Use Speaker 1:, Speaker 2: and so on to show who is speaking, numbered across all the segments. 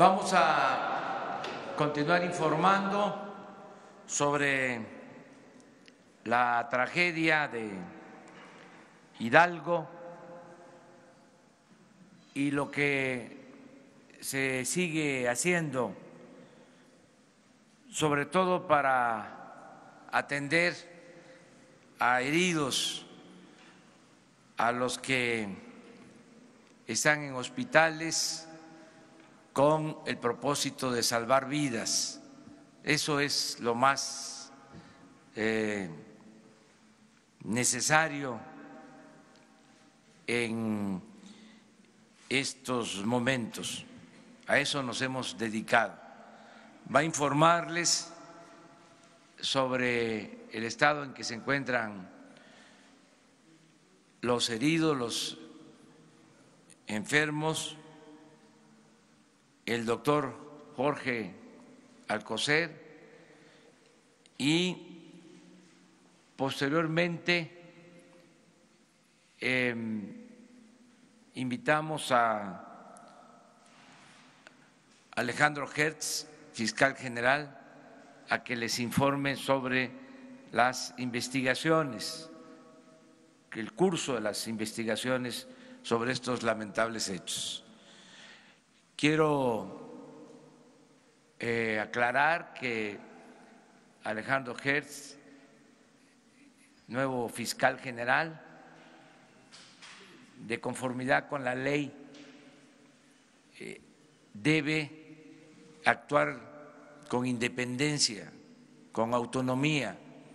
Speaker 1: Vamos a continuar informando sobre la tragedia de Hidalgo y lo que se sigue haciendo, sobre todo para atender a heridos, a los que están en hospitales con el propósito de salvar vidas. Eso es lo más necesario en estos momentos. A eso nos hemos dedicado. Va a informarles sobre el estado en que se encuentran los heridos, los enfermos, el doctor Jorge Alcocer, y posteriormente invitamos a Alejandro Hertz, fiscal general, a que les informe sobre las investigaciones, el curso de las investigaciones sobre estos lamentables hechos. Quiero aclarar que Alejandro Hertz, nuevo fiscal general, de conformidad con la ley, debe actuar con independencia, con autonomía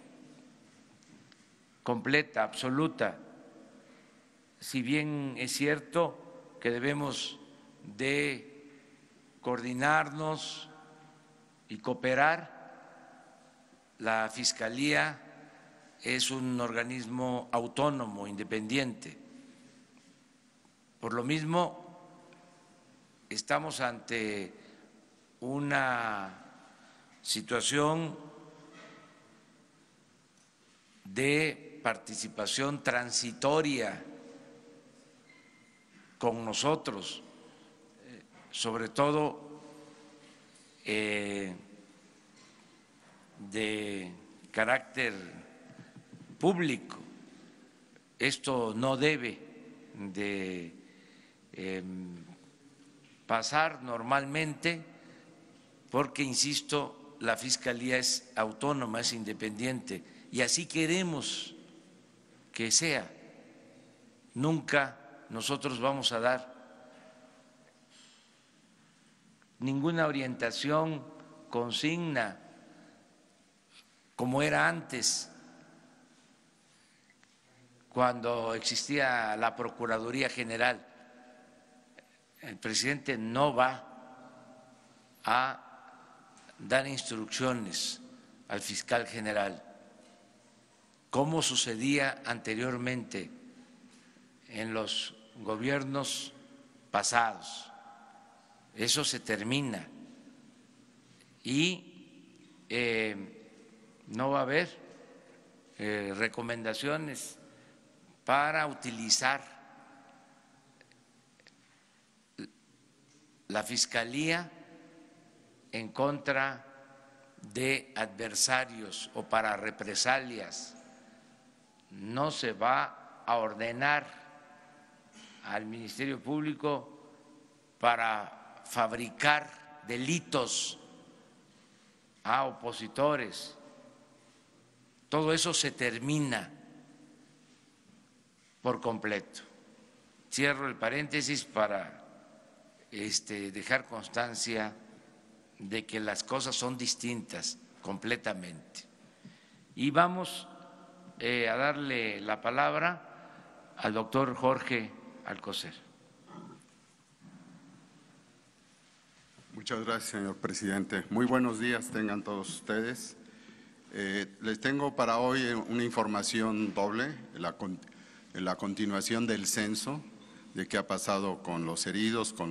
Speaker 1: completa, absoluta. Si bien es cierto que debemos de coordinarnos y cooperar, la Fiscalía es un organismo autónomo, independiente. Por lo mismo, estamos ante una situación de participación transitoria con nosotros, sobre todo de carácter público. Esto no debe de pasar normalmente porque, insisto, la Fiscalía es autónoma, es independiente y así queremos que sea. Nunca nosotros vamos a dar ninguna orientación, consigna, como era antes, cuando existía la Procuraduría General. El presidente no va a dar instrucciones al fiscal general, como sucedía anteriormente en los gobiernos pasados. Eso se termina y no va a haber recomendaciones para utilizar la Fiscalía en contra de adversarios o para represalias. No se va a ordenar al Ministerio Público para fabricar delitos a opositores. Todo eso se termina por completo. Cierro el paréntesis para dejar constancia de que las cosas son distintas completamente. Y vamos a darle la palabra al doctor Jorge Alcocer.
Speaker 2: Muchas gracias, señor presidente. Muy buenos días tengan todos ustedes. Les tengo para hoy una información doble, la continuación del censo, de qué ha pasado con los heridos, con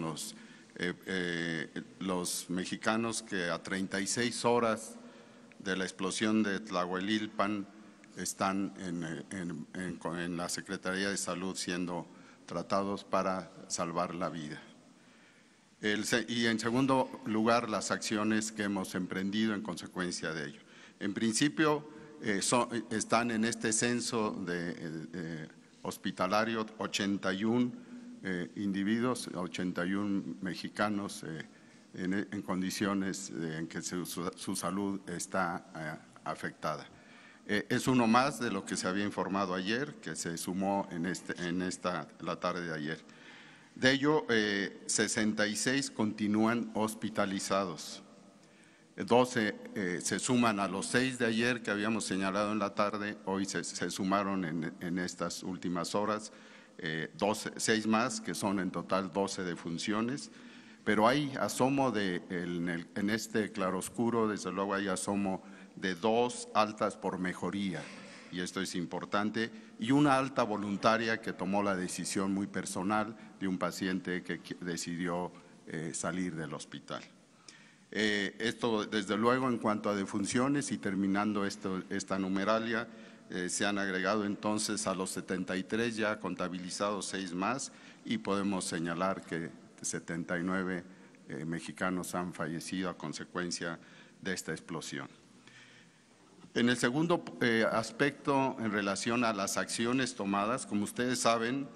Speaker 2: los mexicanos que a 36 horas de la explosión de Tlahuelilpan están en la Secretaría de Salud siendo tratados para salvar la vida. Y en segundo lugar, las acciones que hemos emprendido en consecuencia de ello. En principio, están en este censo de hospitalario 81 individuos, 81 mexicanos en condiciones en que su salud está afectada. Es uno más de lo que se había informado ayer, que se sumó la tarde de ayer. De ello, 66 continúan hospitalizados. 12 se suman a los 6 de ayer que habíamos señalado en la tarde. Hoy se sumaron en estas últimas horas 6 más, que son en total 12 defunciones. Pero hay asomo en este claroscuro, desde luego hay asomo de 2 altas por mejoría, y esto es importante, y una alta voluntaria que tomó la decisión muy personal de un paciente que decidió salir del hospital. Esto, desde luego, en cuanto a defunciones, y terminando esta numeralia, se han agregado entonces a los 73 ya contabilizados 6 más, y podemos señalar que 79 mexicanos han fallecido a consecuencia de esta explosión. En el segundo aspecto, en relación a las acciones tomadas, como ustedes saben,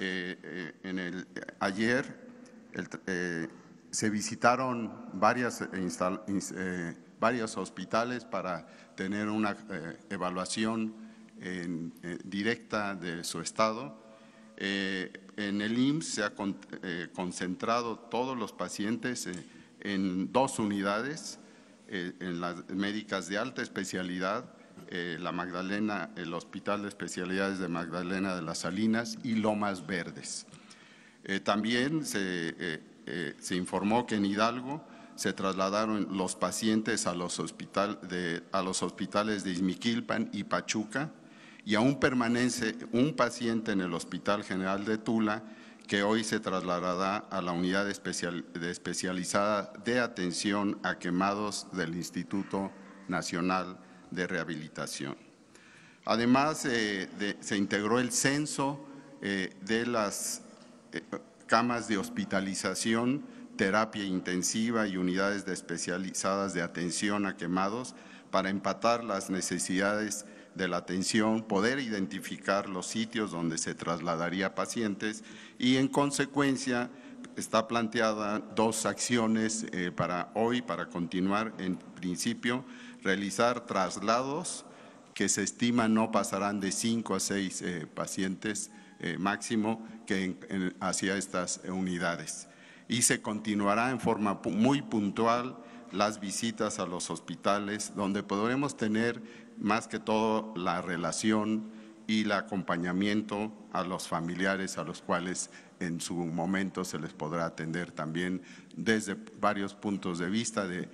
Speaker 2: ayer se visitaron varios hospitales para tener una evaluación directa de su estado. En el IMSS se ha concentrado todos los pacientes en 2 unidades, en las médicas de alta especialidad, la Magdalena, el Hospital de Especialidades de Magdalena de las Salinas y Lomas Verdes. También se informó que en Hidalgo se trasladaron los pacientes a los hospitales de Izmiquilpan y Pachuca, y aún permanece un paciente en el Hospital General de Tula, que hoy se trasladará a la unidad especializada de atención a quemados del Instituto Nacional de Rehabilitación. Además, se integró el censo de las camas de hospitalización, terapia intensiva y unidades especializadas de atención a quemados para empatar las necesidades de la atención, poder identificar los sitios donde se trasladaría pacientes, y en consecuencia está planteada 2 acciones para hoy, para continuar. En principio, realizar traslados que se estima no pasarán de 5 a 6 pacientes máximo hacia estas unidades. Y se continuará en forma muy puntual las visitas a los hospitales, donde podremos tener más que todo la relación y el acompañamiento a los familiares, a los cuales en su momento se les podrá atender también desde varios puntos de vista de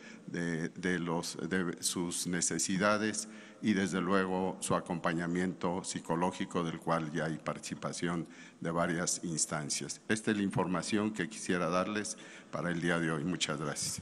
Speaker 2: sus necesidades, y desde luego su acompañamiento psicológico, del cual ya hay participación de varias instancias. Esta es la información que quisiera darles para el día de hoy. Muchas gracias.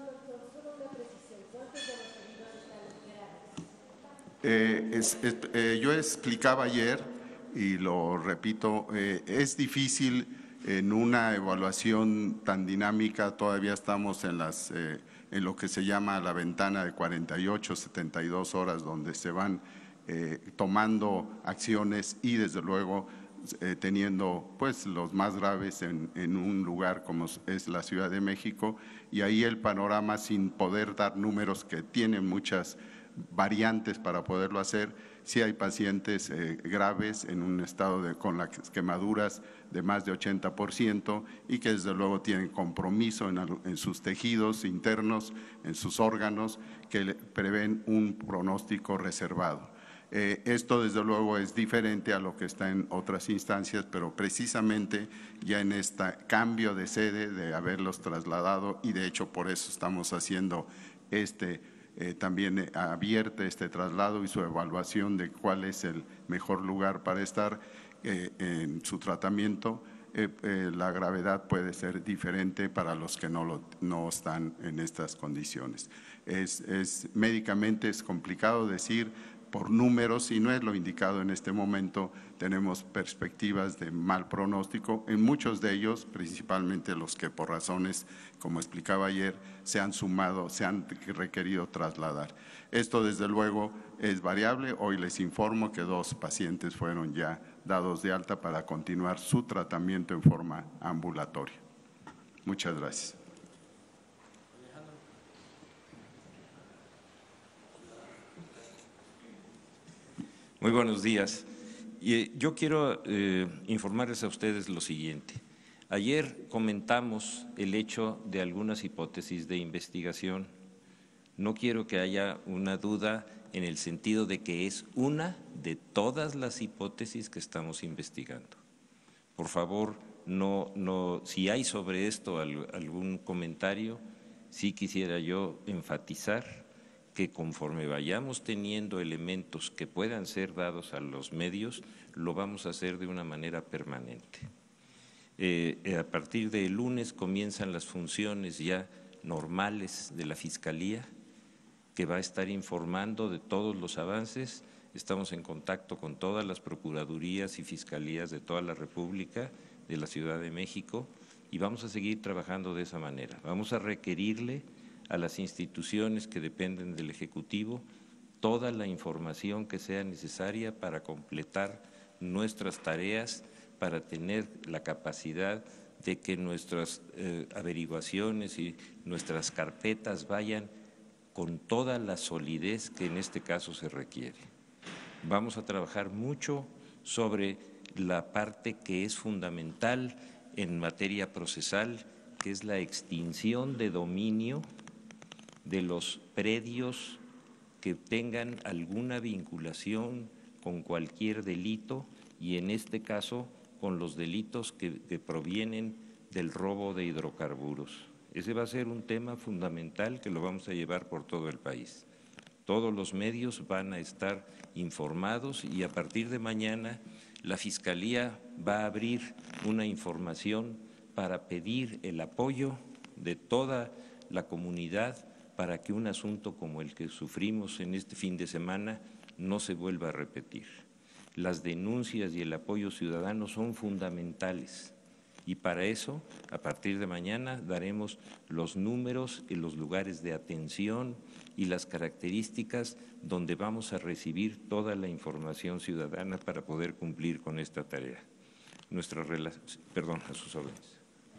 Speaker 2: Yo explicaba ayer, y lo repito, es difícil en una evaluación tan dinámica. Todavía estamos en lo que se llama la ventana de 48, 72 horas, donde se van tomando acciones, y desde luego teniendo pues los más graves en un lugar como es la Ciudad de México, y ahí el panorama, sin poder dar números que tienen muchas variantes para poderlo hacer, sí hay pacientes graves en un estado con las quemaduras de más de 80%, y que desde luego tienen compromiso en sus tejidos internos, en sus órganos, que prevén un pronóstico reservado. Esto desde luego es diferente a lo que está en otras instancias, pero precisamente ya en este cambio de sede, de haberlos trasladado, y de hecho por eso estamos haciendo también abierto este traslado y su evaluación de cuál es el mejor lugar para estar en su tratamiento. La gravedad puede ser diferente para los que no están en estas condiciones. Médicamente es complicado decir por números y no es lo indicado en este momento. Tenemos perspectivas de mal pronóstico en muchos de ellos, principalmente los que por razones, como explicaba ayer, se han sumado, se han requerido trasladar. Esto desde luego es variable. Hoy les informo que 2 pacientes fueron ya dados de alta para continuar su tratamiento en forma ambulatoria. Muchas gracias.
Speaker 3: Muy buenos días. Yo quiero informarles a ustedes lo siguiente. Ayer comentamos el hecho de algunas hipótesis de investigación. No quiero que haya una duda en el sentido de que es una de todas las hipótesis que estamos investigando. Por favor, si hay sobre esto algún comentario, sí quisiera yo enfatizar que conforme vayamos teniendo elementos que puedan ser dados a los medios, lo vamos a hacer de una manera permanente. A partir del lunes comienzan las funciones ya normales de la Fiscalía, que va a estar informando de todos los avances. Estamos en contacto con todas las procuradurías y fiscalías de toda la República, de la Ciudad de México, y vamos a seguir trabajando de esa manera. Vamos a requerirle a las instituciones que dependen del Ejecutivo toda la información que sea necesaria para completar nuestras tareas, para tener la capacidad de que nuestras averiguaciones y nuestras carpetas vayan con toda la solidez que en este caso se requiere. Vamos a trabajar mucho sobre la parte que es fundamental en materia procesal, que es la extinción de dominio de los predios que tengan alguna vinculación con cualquier delito y en este caso con los delitos que provienen del robo de hidrocarburos. Ese va a ser un tema fundamental que lo vamos a llevar por todo el país. Todos los medios van a estar informados y a partir de mañana la Fiscalía va a abrir una información para pedir el apoyo de toda la comunidad para que un asunto como el que sufrimos en este fin de semana no se vuelva a repetir. Las denuncias y el apoyo ciudadano son fundamentales y para eso, a partir de mañana, daremos los números y los lugares de atención y las características donde vamos a recibir toda la información ciudadana para poder cumplir con esta tarea. Perdón, a sus órdenes.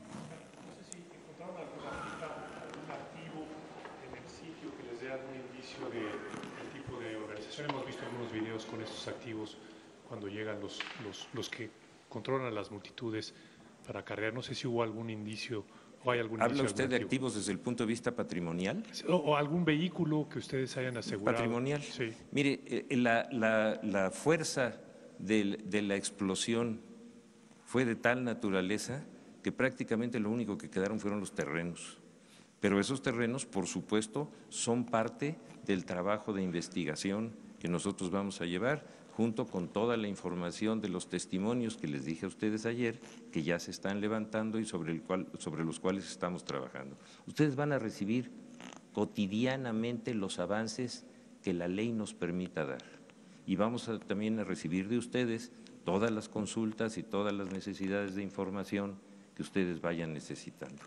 Speaker 4: Hemos visto algunos videos con estos activos cuando llegan los que controlan las multitudes para acarrear. No sé si hubo algún indicio o hay algún indicio.
Speaker 3: ¿Habla usted de activos desde el punto de vista patrimonial?
Speaker 4: O algún vehículo que ustedes hayan asegurado.
Speaker 3: ¿Patrimonial?
Speaker 4: Sí.
Speaker 3: Mire, la fuerza de la explosión fue de tal naturaleza que prácticamente lo único que quedaron fueron los terrenos. Pero esos terrenos, por supuesto, son parte del trabajo de investigación que nosotros vamos a llevar, junto con toda la información de los testimonios que les dije a ustedes ayer, que ya se están levantando y sobre los cuales estamos trabajando. Ustedes van a recibir cotidianamente los avances que la ley nos permita dar. Y vamos también a recibir de ustedes todas las consultas y todas las necesidades de información que ustedes vayan necesitando.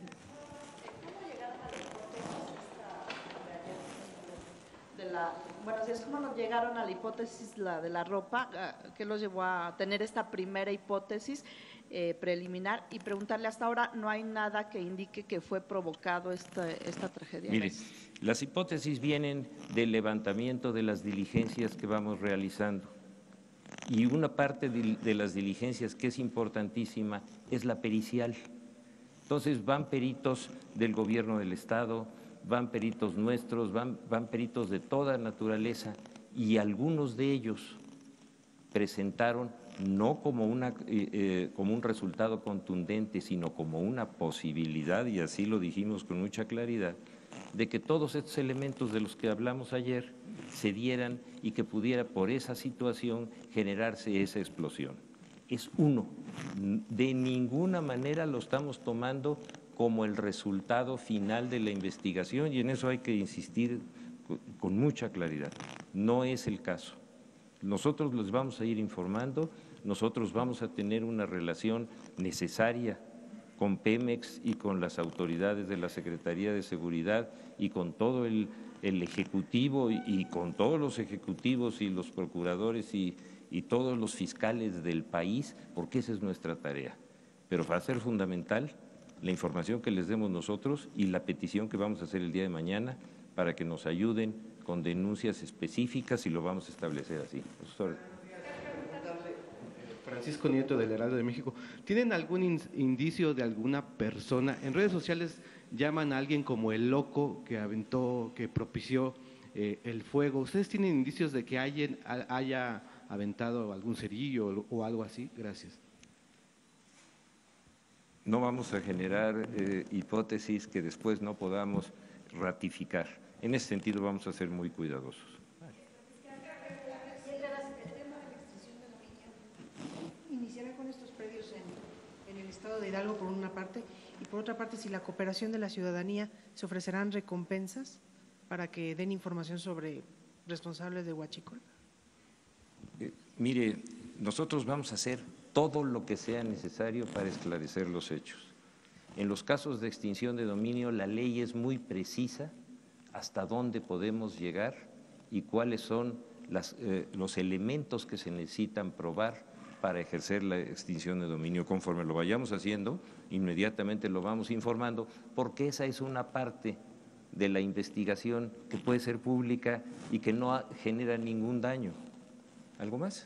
Speaker 5: Bueno, si es como nos llegaron a la hipótesis de la ropa, ¿qué los llevó a tener esta primera hipótesis preliminar? Y preguntarle, hasta ahora no hay nada que indique que fue provocado esta tragedia.
Speaker 3: Mire, las hipótesis vienen del levantamiento de las diligencias que vamos realizando. Y una parte de las diligencias que es importantísima es la pericial. Entonces van peritos del gobierno del Estado, van peritos nuestros, van peritos de toda naturaleza y algunos de ellos presentaron no como un resultado contundente, sino como una posibilidad, y así lo dijimos con mucha claridad, de que todos estos elementos de los que hablamos ayer se dieran y que pudiera por esa situación generarse esa explosión. Es uno, de ninguna manera lo estamos tomando como el resultado final de la investigación y en eso hay que insistir con mucha claridad. No es el caso. Nosotros les vamos a ir informando, nosotros vamos a tener una relación necesaria con Pemex y con las autoridades de la Secretaría de Seguridad y con todo el Ejecutivo y con todos los ejecutivos y los procuradores y todos los fiscales del país, porque esa es nuestra tarea. Pero va a ser fundamental la información que les demos nosotros y la petición que vamos a hacer el día de mañana para que nos ayuden con denuncias específicas y lo vamos a establecer así.
Speaker 6: Francisco Nieto, del Heraldo de México. ¿Tienen algún indicio de alguna persona? En redes sociales llaman a alguien como el loco que aventó, que propició el fuego. ¿Ustedes tienen indicios de que alguien haya aventado algún cerillo o algo así? Gracias.
Speaker 3: No vamos a generar hipótesis que después no podamos ratificar. En ese sentido vamos a ser muy cuidadosos.
Speaker 7: Iniciará con estos predios en el estado de Hidalgo por una parte, y por otra parte, si la cooperación de la ciudadanía, se ofrecerán recompensas para que den información sobre responsables de Huachicol.
Speaker 3: Mire, nosotros vamos a hacer todo lo que sea necesario para esclarecer los hechos. En los casos de extinción de dominio, la ley es muy precisa hasta dónde podemos llegar y cuáles son los elementos que se necesitan probar para ejercer la extinción de dominio. Conforme lo vayamos haciendo, inmediatamente lo vamos informando, porque esa es una parte de la investigación que puede ser pública y que no genera ningún daño. ¿Algo más?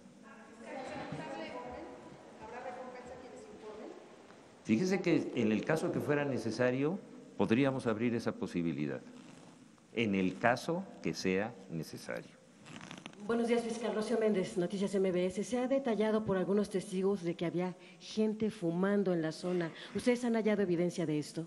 Speaker 3: Fíjese que en el caso que fuera necesario, podríamos abrir esa posibilidad, en el caso que sea necesario.
Speaker 8: Buenos días, fiscal. Rocío Méndez, Noticias MBS. Se ha detallado por algunos testigos de que había gente fumando en la zona. ¿Ustedes han hallado evidencia de esto?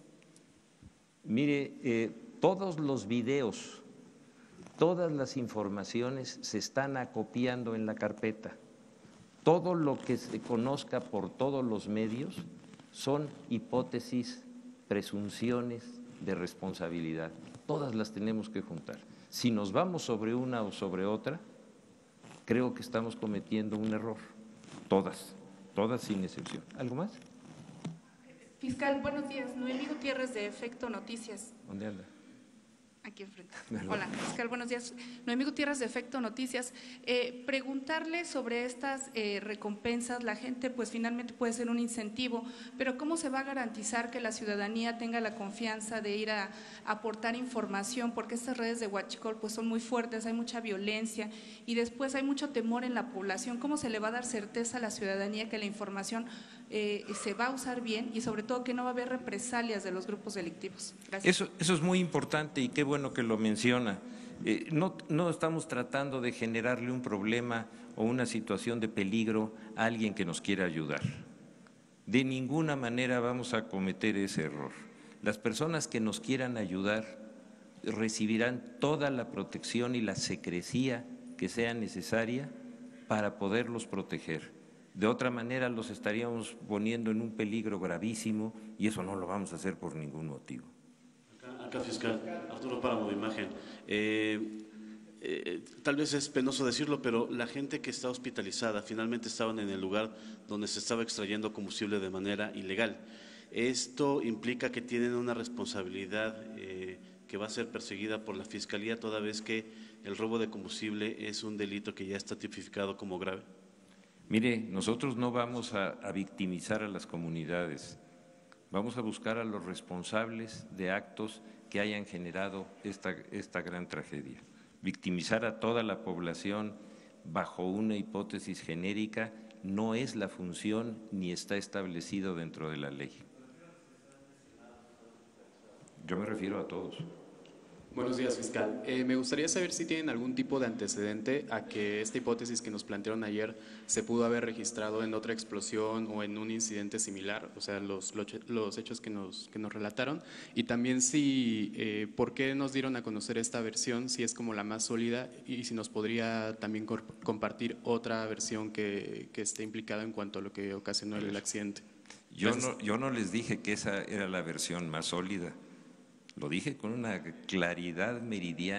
Speaker 3: Mire, todos los videos, todas las informaciones se están acopiando en la carpeta. Todo lo que se conozca por todos los medios son hipótesis, presunciones de responsabilidad. Todas las tenemos que juntar. Si nos vamos sobre una o sobre otra, creo que estamos cometiendo un error. Todas sin excepción. ¿Algo más?
Speaker 9: Fiscal, buenos días. Noemí Gutiérrez, de Efecto Noticias.
Speaker 3: ¿Dónde anda?
Speaker 9: Aquí enfrente. Hola, fiscal, buenos días. Noemí Gutiérrez, de Efecto Noticias. Preguntarle sobre estas recompensas. La gente, pues finalmente puede ser un incentivo, pero ¿cómo se va a garantizar que la ciudadanía tenga la confianza de ir a aportar información? Porque estas redes de Huachicol pues son muy fuertes, hay mucha violencia y después hay mucho temor en la población. ¿Cómo se le va a dar certeza a la ciudadanía que la información se va a usar bien y sobre todo que no va a haber represalias de los grupos delictivos? Gracias.
Speaker 3: Eso es muy importante y qué bueno que lo menciona. No estamos tratando de generarle un problema o una situación de peligro a alguien que nos quiera ayudar. De ninguna manera vamos a cometer ese error. Las personas que nos quieran ayudar recibirán toda la protección y la secrecía que sea necesaria para poderlos proteger. De otra manera los estaríamos poniendo en un peligro gravísimo y eso no lo vamos a hacer por ningún motivo.
Speaker 10: Acá, fiscal, Arturo Páramo, de Imagen. Tal vez es penoso decirlo, pero la gente que está hospitalizada finalmente estaban en el lugar donde se estaba extrayendo combustible de manera ilegal. Esto implica que tienen una responsabilidad que va a ser perseguida por la Fiscalía, toda vez que el robo de combustible es un delito que ya está tipificado como grave.
Speaker 3: Mire, nosotros no vamos a victimizar a las comunidades, vamos a buscar a los responsables de actos que hayan generado esta gran tragedia. Victimizar a toda la población bajo una hipótesis genérica no es la función ni está establecido dentro de la ley. Yo me refiero a todos.
Speaker 11: Buenos días, fiscal. Me gustaría saber si tienen algún tipo de antecedente a que esta hipótesis que nos plantearon ayer se pudo haber registrado en otra explosión o en un incidente similar, o sea, los hechos que nos relataron, y también si, por qué nos dieron a conocer esta versión, si es como la más sólida, y si nos podría también compartir otra versión que esté implicada en cuanto a lo que ocasionó el accidente.
Speaker 3: Yo no les dije que esa era la versión más sólida. Lo dije con una claridad meridiana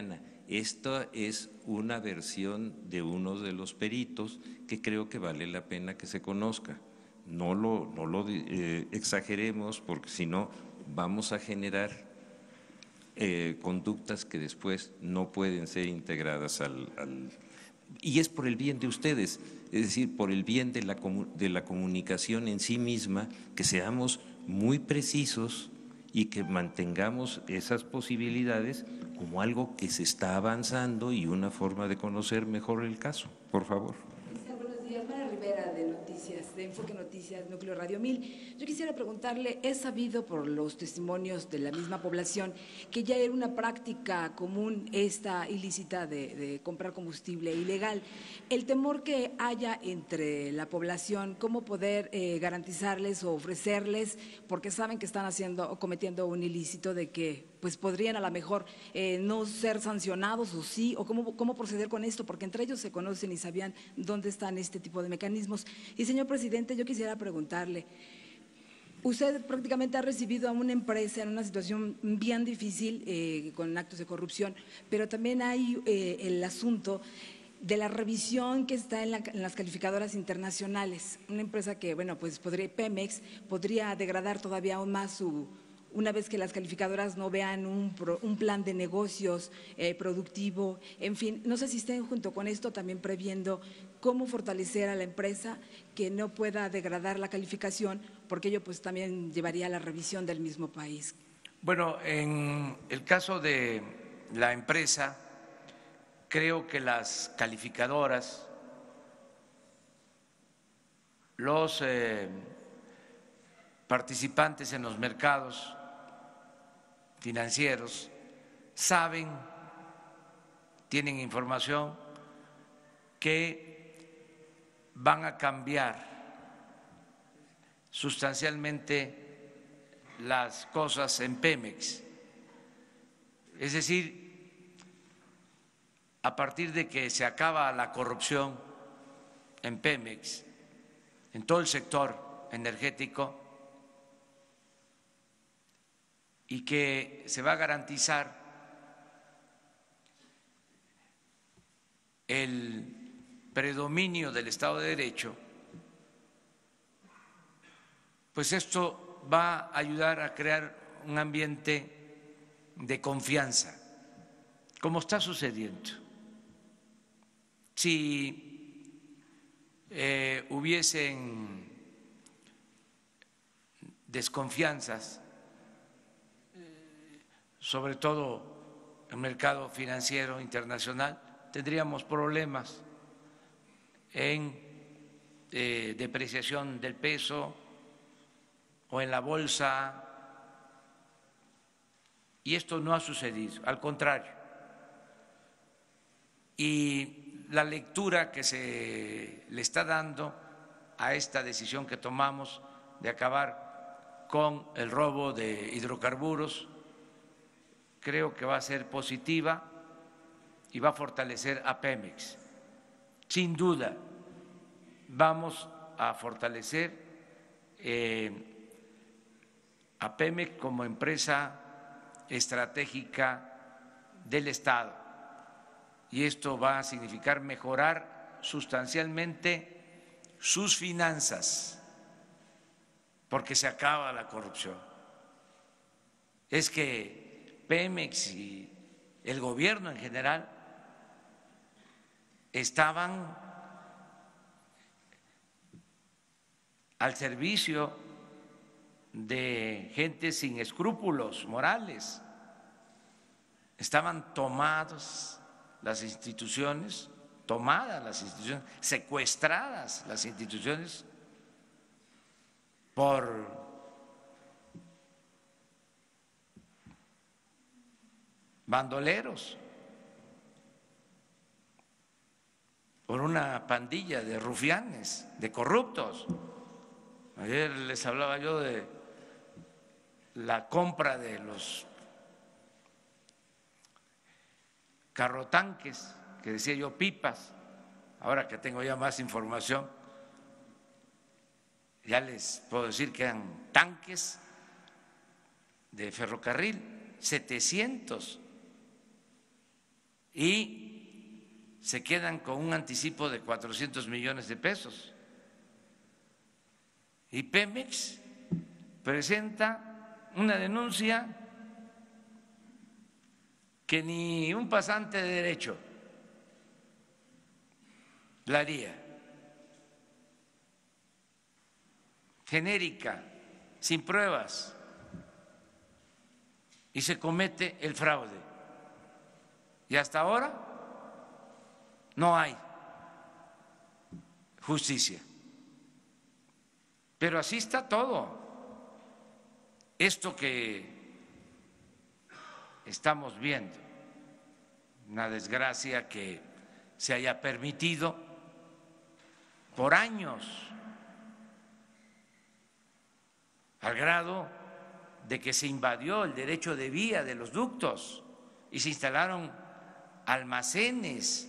Speaker 3: Esta es una versión de uno de los peritos que creo que vale la pena que se conozca. No lo exageremos, porque si no vamos a generar conductas que después no pueden ser integradas y es por el bien de ustedes, es decir, por el bien de la comunicación en sí misma, que seamos muy precisos y que mantengamos esas posibilidades como algo que se está avanzando y una forma de conocer mejor el caso. Por favor.
Speaker 12: Buenos días, Mara Rivera de Noticias, de Enfoque Noticias, Núcleo Radio 1000. Yo quisiera preguntarle, es sabido por los testimonios de la misma población que ya era una práctica común esta ilícita de comprar combustible ilegal. El temor que haya entre la población, cómo poder garantizarles o ofrecerles, porque saben que están haciendo o cometiendo un ilícito, de que pues podrían a lo mejor no ser sancionados o sí, o cómo proceder con esto, porque entre ellos se conocen y sabían dónde están este tipo de mecanismos. Y señor presidente, yo quisiera preguntarle, usted prácticamente ha recibido a una empresa en una situación bien difícil con actos de corrupción, pero también hay el asunto de la revisión que está en las calificadoras internacionales. Una empresa que, bueno, pues Pemex podría degradar todavía aún más una vez que las calificadoras no vean un plan de negocios productivo, en fin, no sé si estén junto con esto también previendo cómo fortalecer a la empresa que no pueda degradar la calificación, porque ello pues también llevaría a la revisión del mismo país.
Speaker 1: Bueno, en el caso de la empresa, creo que las calificadoras, los participantes en los mercados financieros saben, tienen información que van a cambiar sustancialmente las cosas en Pemex. Es decir, a partir de que se acaba la corrupción en Pemex, en todo el sector energético, y que se va a garantizar el predominio del Estado de Derecho, pues esto va a ayudar a crear un ambiente de confianza, como está sucediendo. Si hubiesen desconfianzas, sobre todo en el mercado financiero internacional, tendríamos problemas en depreciación del peso o en la bolsa, y esto no ha sucedido, al contrario. Y la lectura que se le está dando a esta decisión que tomamos de acabar con el robo de hidrocarburos, creo que va a ser positiva y va a fortalecer a Pemex. Sin duda, vamos a fortalecer a Pemex como empresa estratégica del Estado, y esto va a significar mejorar sustancialmente sus finanzas, porque se acaba la corrupción. Es que Pemex y el gobierno en general estaban al servicio de gente sin escrúpulos morales, estaban tomadas las instituciones, secuestradas las instituciones por bandoleros, por una pandilla de rufianes, de corruptos. Ayer les hablaba yo de la compra de los carrotanques, que decía yo pipas. Ahora que tengo ya más información, ya les puedo decir que eran tanques de ferrocarril, 700. y se quedan con un anticipo de 400 millones de pesos. Y Pemex presenta una denuncia que ni un pasante de derecho la haría, genérica, sin pruebas, y se comete el fraude. Y hasta ahora no hay justicia. Pero así está todo. Esto que estamos viendo, una desgracia que se haya permitido por años, al grado de que se invadió el derecho de vía de los ductos y se instalaron almacenes,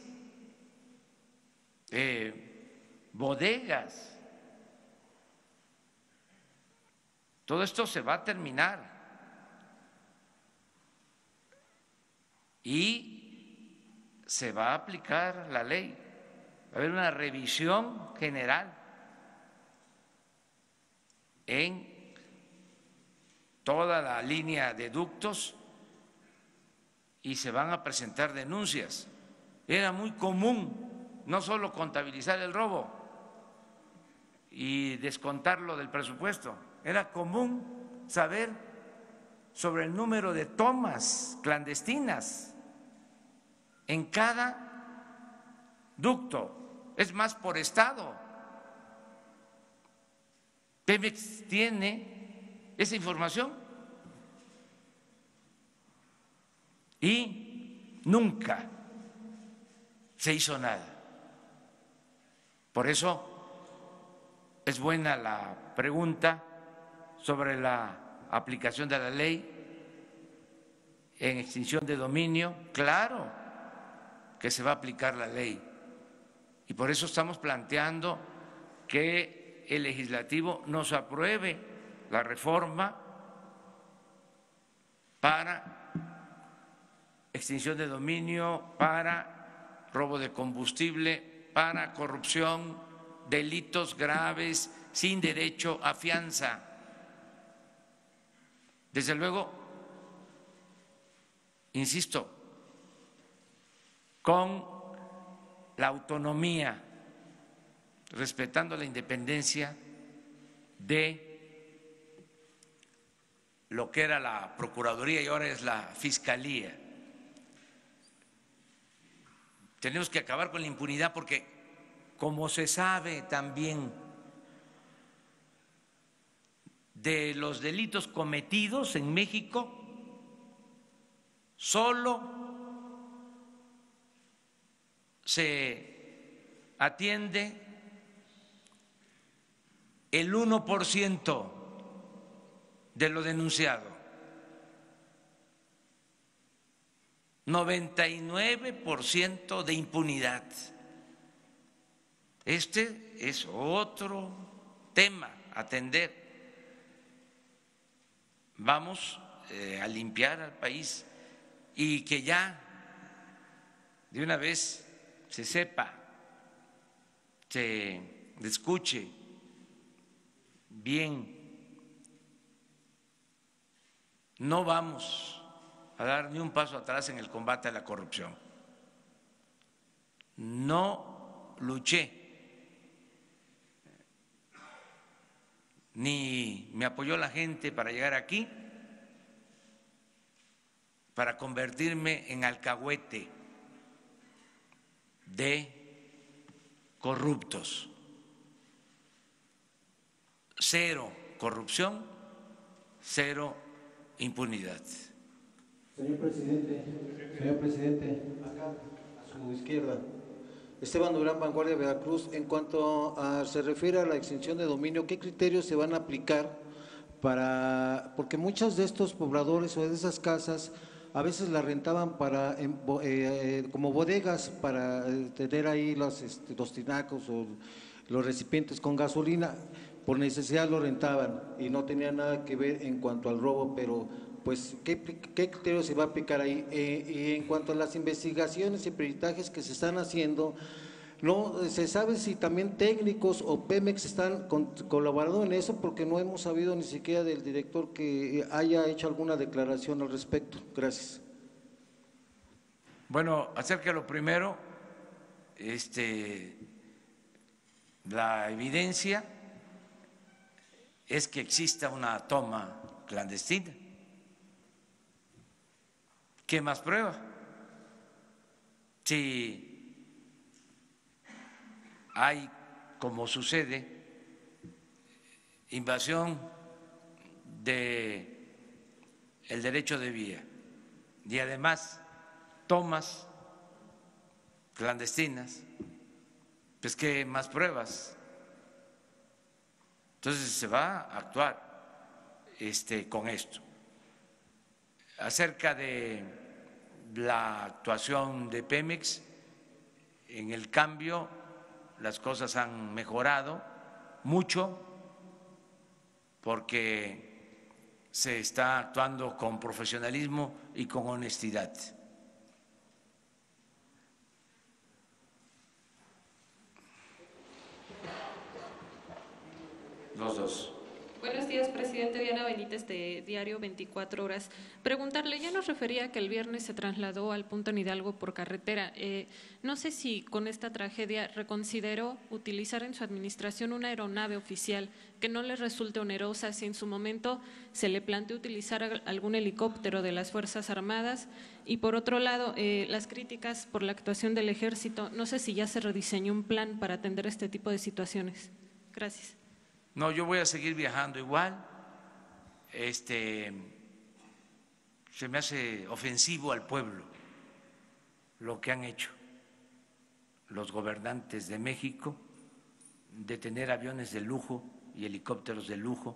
Speaker 1: bodegas. Todo esto se va a terminar y se va a aplicar la ley. Va a haber una revisión general en toda la línea de ductos y se van a presentar denuncias. Era muy común no solo contabilizar el robo y descontarlo del presupuesto, era común saber sobre el número de tomas clandestinas en cada ducto, es más, por estado. Pemex tiene esa información y nunca se hizo nada. Por eso es buena la pregunta sobre la aplicación de la ley en extinción de dominio. Claro que se va a aplicar la ley y por eso estamos planteando que el legislativo nos apruebe la reforma para extinción de dominio, para robo de combustible, para corrupción, delitos graves sin derecho a fianza. Desde luego, insisto, con la autonomía, respetando la independencia de lo que era la Procuraduría y ahora es la Fiscalía. Tenemos que acabar con la impunidad porque, como se sabe también de los delitos cometidos en México, solo se atiende el 1% de lo denunciado, 99% de impunidad. Este es otro tema a atender. Vamos a limpiar al país y que ya de una vez se sepa, se escuche bien. No vamos a dar ni un paso atrás en el combate a la corrupción. No luché ni me apoyó la gente para llegar aquí, para convertirme en alcahuete de corruptos. Cero corrupción, cero impunidad.
Speaker 13: Señor presidente, acá a su izquierda. Esteban Durán, Vanguardia, Veracruz. En cuanto se refiere a la extinción de dominio, ¿qué criterios se van a aplicar para, porque muchos de estos pobladores o de esas casas a veces las rentaban para como bodegas para tener ahí los tinacos o los recipientes con gasolina? Por necesidad lo rentaban y no tenía nada que ver en cuanto al robo, pero pues, ¿qué criterio se va a aplicar ahí? Y en cuanto a las investigaciones y peritajes que se están haciendo, no se sabe si también técnicos o Pemex están colaborando en eso, porque no hemos sabido ni siquiera del director que haya hecho alguna declaración al respecto. Gracias.
Speaker 1: Bueno, acerca de lo primero, la evidencia es que exista una toma clandestina. ¿Qué más prueba? Si hay, como sucede, invasión del derecho de vía y además tomas clandestinas, pues ¿qué más pruebas? Entonces se va a actuar con esto. Acerca de la actuación de Pemex, en el cambio las cosas han mejorado mucho porque se está actuando con profesionalismo y con honestidad. Los dos.
Speaker 14: Buenos días, presidente. Diana Benítez, de Diario 24 Horas. Preguntarle, ya nos refería que el viernes se trasladó al punto en Hidalgo por carretera. No sé si con esta tragedia reconsideró utilizar en su administración una aeronave oficial que no le resulte onerosa, si en su momento se le planteó utilizar algún helicóptero de las Fuerzas Armadas. Y por otro lado, las críticas por la actuación del Ejército, no sé si ya se rediseñó un plan para atender este tipo de situaciones. Gracias.
Speaker 1: No, yo voy a seguir viajando igual. Se me hace ofensivo al pueblo lo que han hecho los gobernantes de México de tener aviones de lujo y helicópteros de lujo.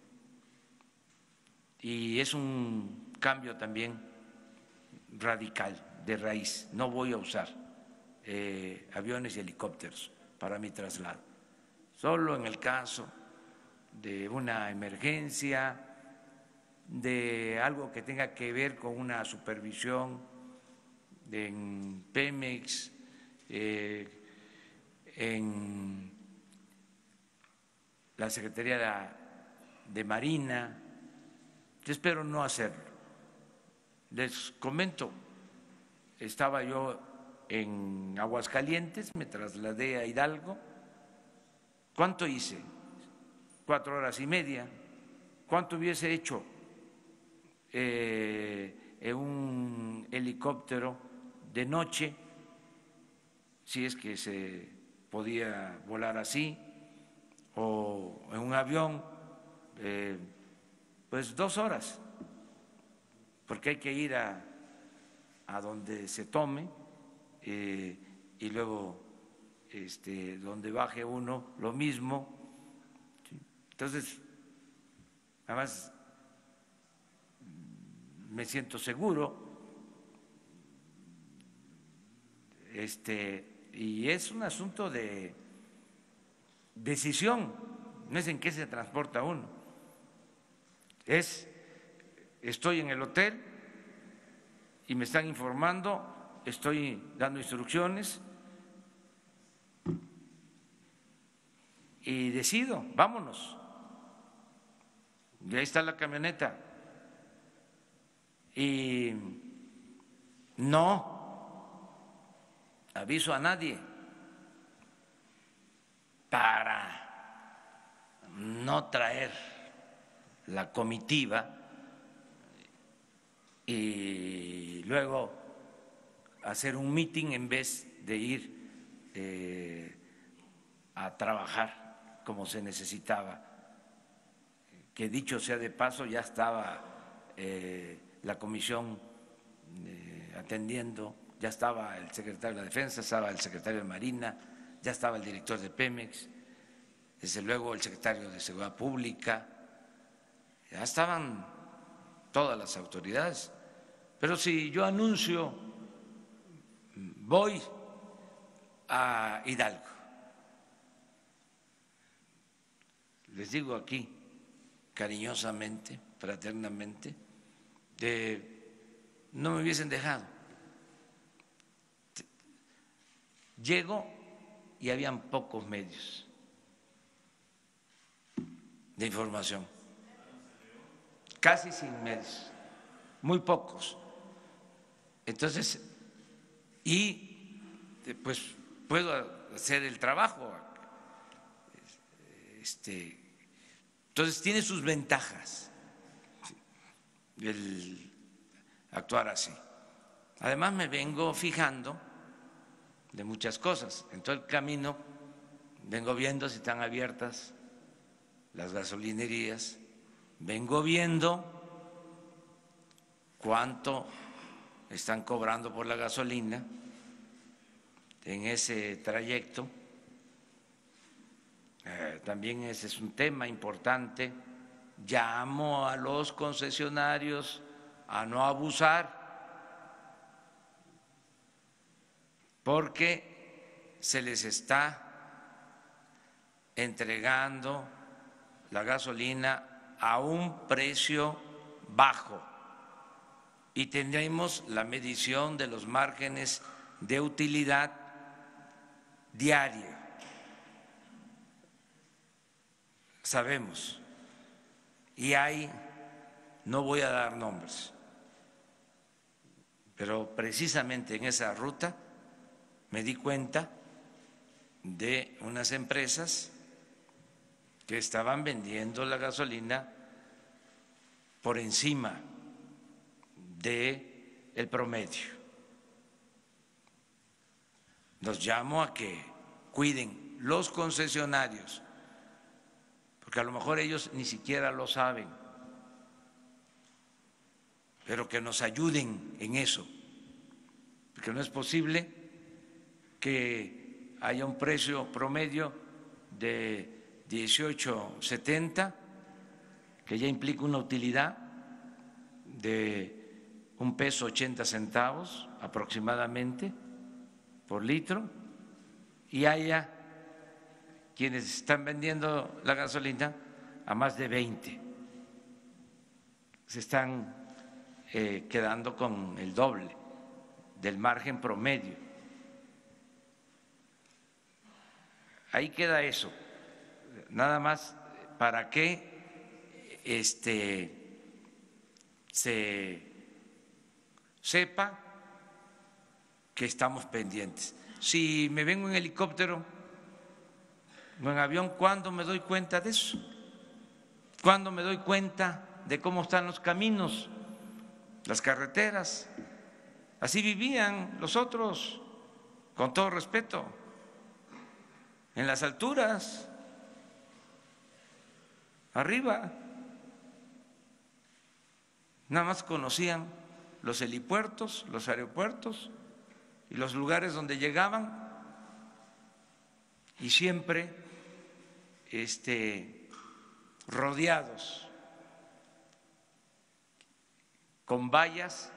Speaker 1: Y es un cambio también radical, de raíz. No voy a usar aviones y helicópteros para mi traslado. Solo en el caso de una emergencia, de algo que tenga que ver con una supervisión en Pemex, en la Secretaría de Marina. Yo espero no hacerlo. Les comento, estaba yo en Aguascalientes, me trasladé a Hidalgo. ¿Cuánto hice? 4 horas y media. ¿Cuánto hubiese hecho en un helicóptero de noche, si es que se podía volar así, o en un avión? Pues 2 horas, porque hay que ir a donde se tome y luego donde baje uno, lo mismo. Entonces, además, me siento seguro, y es un asunto de decisión, no es en qué se transporta uno, estoy en el hotel y me están informando, estoy dando instrucciones y decido, vámonos. Y ahí está la camioneta. Y no aviso a nadie para no traer la comitiva y luego hacer un mitin en vez de ir a trabajar como se necesitaba. Que dicho sea de paso, ya estaba la comisión atendiendo, ya estaba el secretario de la Defensa, estaba el secretario de Marina, ya estaba el director de Pemex, desde luego el secretario de Seguridad Pública, ya estaban todas las autoridades. Pero si yo anuncio, voy a Hidalgo, les digo aquí, cariñosamente, fraternamente, no me hubiesen dejado. Llego y habían pocos medios de información, casi sin medios, muy pocos. Entonces, y pues puedo hacer el trabajo. Entonces tiene sus ventajas el actuar así. Además me vengo fijando de muchas cosas. En todo el camino vengo viendo si están abiertas las gasolinerías, vengo viendo cuánto están cobrando por la gasolina en ese trayecto. También ese es un tema importante. Llamo a los concesionarios a no abusar, porque se les está entregando la gasolina a un precio bajo y tendremos la medición de los márgenes de utilidad diaria. Sabemos, y hay, no voy a dar nombres, pero precisamente en esa ruta me di cuenta de unas empresas que estaban vendiendo la gasolina por encima del promedio. Los llamo a que cuiden los concesionarios, porque a lo mejor ellos ni siquiera lo saben, pero que nos ayuden en eso, porque no es posible que haya un precio promedio de 18.70, que ya implica una utilidad de $1.80 aproximadamente por litro, y haya quienes están vendiendo la gasolina a más de 20. Se están quedando con el doble del margen promedio. Ahí queda eso, nada más para que se sepa que estamos pendientes. Si me vengo en helicóptero o en avión, ¿cuándo me doy cuenta de eso? ¿Cuándo me doy cuenta de cómo están los caminos, las carreteras? Así vivían los otros, con todo respeto, en las alturas, arriba. Nada más conocían los helipuertos, los aeropuertos y los lugares donde llegaban, y siempre rodeados con vallas.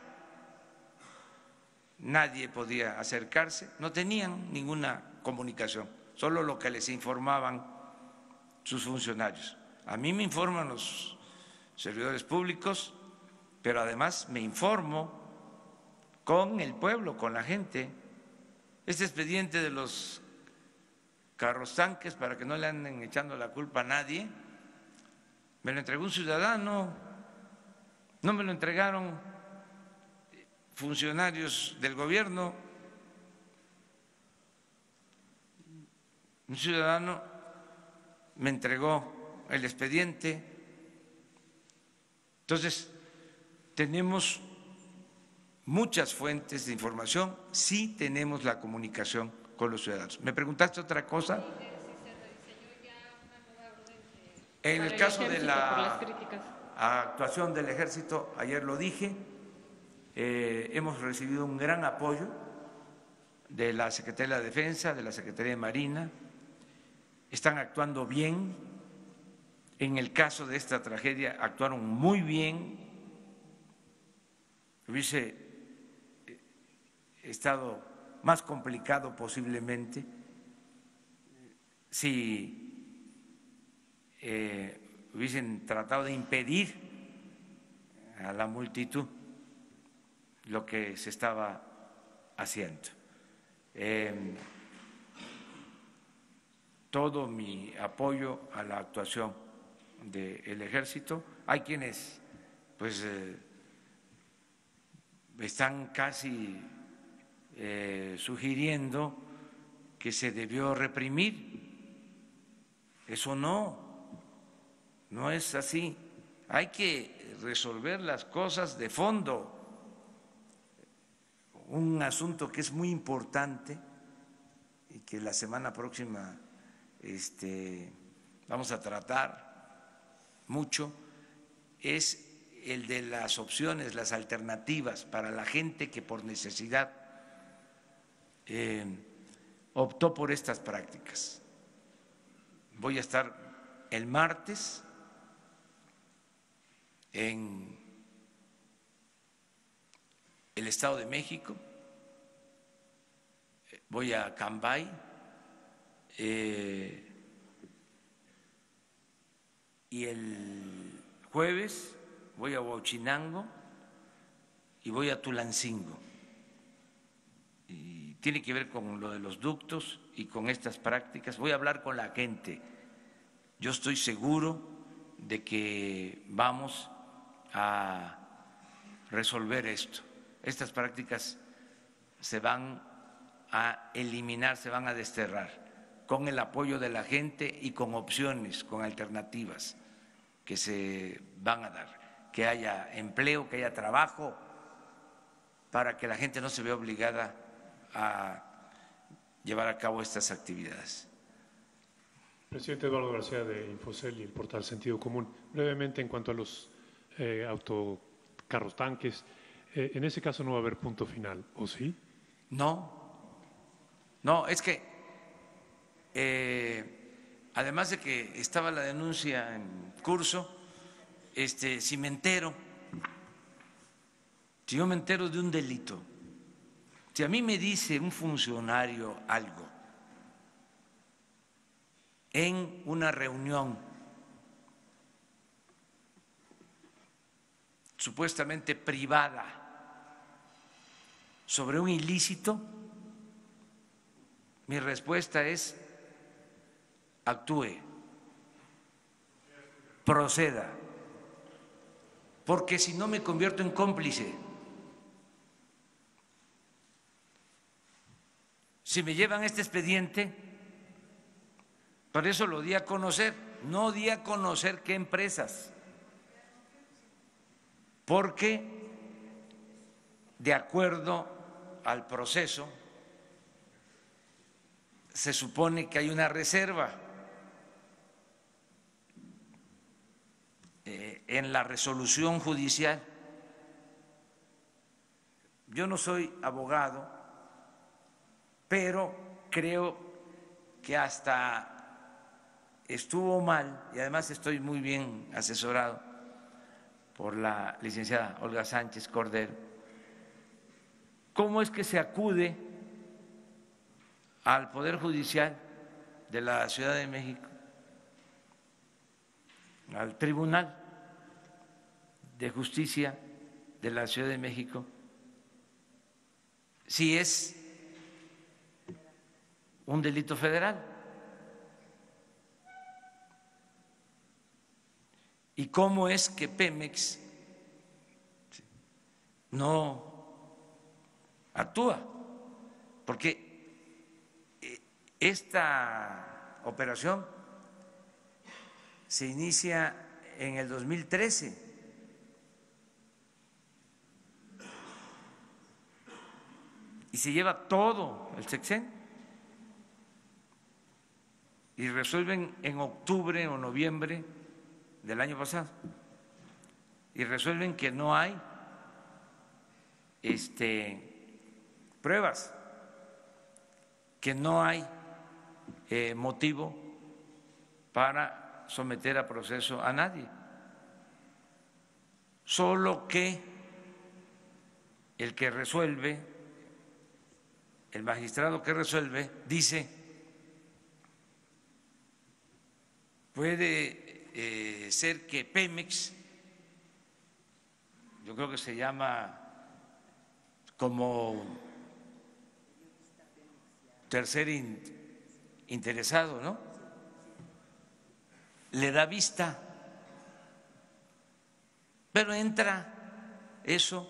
Speaker 1: Nadie podía acercarse, no tenían ninguna comunicación, solo lo que les informaban sus funcionarios. A mí me informan los servidores públicos, pero además me informo con el pueblo, con la gente. Este expediente de los carros tanques, para que no le anden echando la culpa a nadie, me lo entregó un ciudadano, no me lo entregaron funcionarios del gobierno. Un ciudadano me entregó el expediente. Entonces, tenemos muchas fuentes de información, sí tenemos la comunicación con los ciudadanos. ¿Me preguntaste otra cosa? En el caso de la actuación del Ejército, ayer lo dije, hemos recibido un gran apoyo de la Secretaría de la Defensa, de la Secretaría de Marina, están actuando bien. En el caso de esta tragedia actuaron muy bien. Hubiese estado más complicado posiblemente si hubiesen tratado de impedir a la multitud lo que se estaba haciendo. Todo mi apoyo a la actuación del Ejército. Hay quienes pues están casi sugiriendo que se debió reprimir. Eso no es así. Hay que resolver las cosas de fondo. Un asunto que es muy importante y que la semana próxima vamos a tratar mucho es el de las opciones, las alternativas para la gente que por necesidad optó por estas prácticas. Voy a estar el martes en el Estado de México, voy a Cambay, y el jueves voy a Huachinango y voy a Tulancingo. Y tiene que ver con lo de los ductos y con estas prácticas. Voy a hablar con la gente. Yo estoy seguro de que vamos a resolver esto. Estas prácticas se van a eliminar, se van a desterrar con el apoyo de la gente y con opciones, con alternativas que se van a dar, que haya empleo, que haya trabajo, para que la gente no se vea obligada a llevar a cabo estas actividades.
Speaker 4: Presidente Eduardo García de Infocel y el portal Sentido Común. Brevemente, en cuanto a los autocarros tanques, en ese caso no va a haber punto final, ¿o sí?
Speaker 1: No, es que además de que estaba la denuncia en curso, si yo me entero de un delito, si a mí me dice un funcionario algo en una reunión supuestamente privada sobre un ilícito, mi respuesta es: actúe, proceda, porque si no me convierto en cómplice. Si me llevan este expediente, por eso lo di a conocer, no di a conocer qué empresas, porque de acuerdo al proceso se supone que hay una reserva en la resolución judicial. Yo no soy abogado, pero creo que hasta estuvo mal, y además estoy muy bien asesorado por la licenciada Olga Sánchez Cordero, cómo es que se acude al Poder Judicial de la Ciudad de México, al Tribunal de Justicia de la Ciudad de México, si es un delito federal. ¿Y cómo es que Pemex no actúa? Porque esta operación se inicia en el 2013. Y se lleva todo el sexenio. Y resuelven en octubre o noviembre del año pasado. Y resuelven que no hay pruebas, que no hay motivo para someter a proceso a nadie. Solo que el que resuelve, el magistrado que resuelve, dice: puede ser que Pemex yo creo que se llama como tercer interesado, ¿no? Le da vista, pero entra eso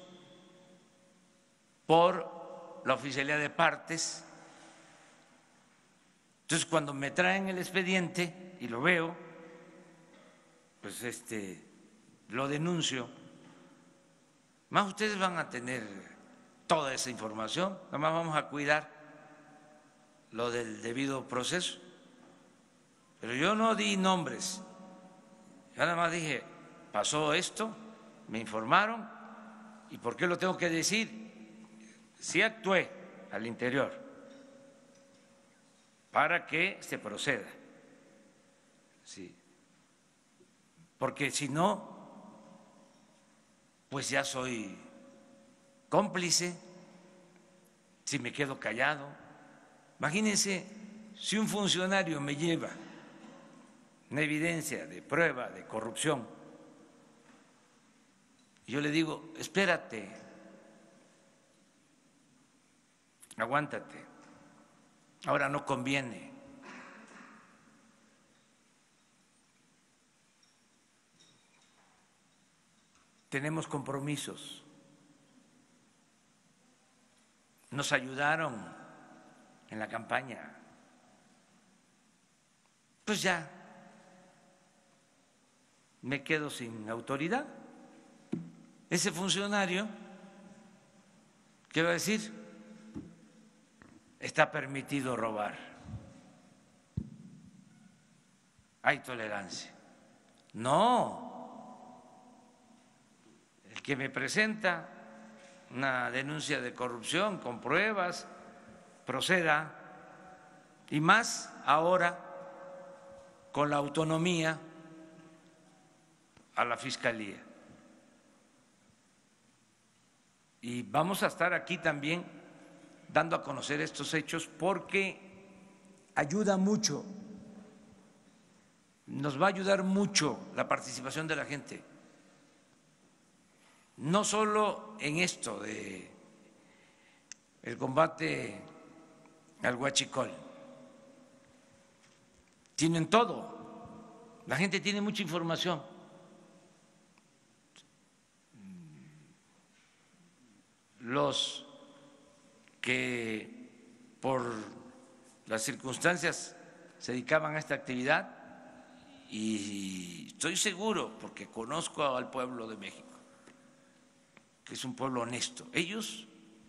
Speaker 1: por la oficialía de partes. Entonces, cuando me traen el expediente y lo veo, pues lo denuncio. Más ustedes van a tener toda esa información, nada más vamos a cuidar lo del debido proceso. Pero yo no di nombres, yo nada más dije, pasó esto, me informaron, ¿y por qué lo tengo que decir? Sí actué al interior para que se proceda, sí, porque si no, pues ya soy cómplice si me quedo callado. Imagínense si un funcionario me lleva una evidencia de prueba de corrupción y yo le digo, espérate, aguántate, ahora no conviene. Tenemos compromisos. Nos ayudaron en la campaña. Pues ya me quedo sin autoridad. Ese funcionario, ¿qué va a decir? Está permitido robar. Hay tolerancia. No. El que me presenta una denuncia de corrupción con pruebas, proceda, y más ahora con la autonomía a la Fiscalía. Y vamos a estar aquí también dando a conocer estos hechos porque ayuda mucho, nos va a ayudar mucho la participación de la gente. No solo en esto de el combate al huachicol, sino en todo. La gente tiene mucha información. Los que por las circunstancias se dedicaban a esta actividad, y estoy seguro, porque conozco al pueblo de México, que es un pueblo honesto, ellos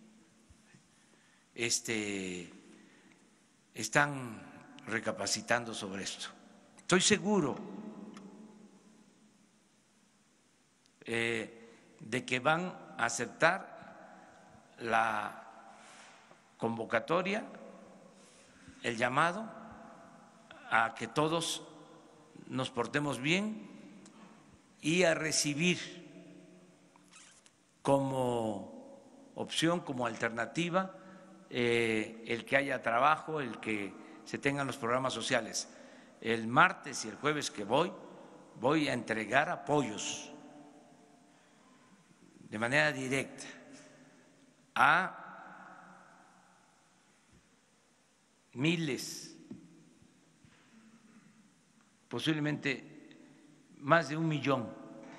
Speaker 1: están recapacitando sobre esto. Estoy seguro de que van a aceptar la convocatoria, el llamado a que todos nos portemos bien y a recibir como opción, como alternativa, el que haya trabajo, el que se tengan los programas sociales. El martes y el jueves que voy a entregar apoyos de manera directa a miles, posiblemente más de 1 millón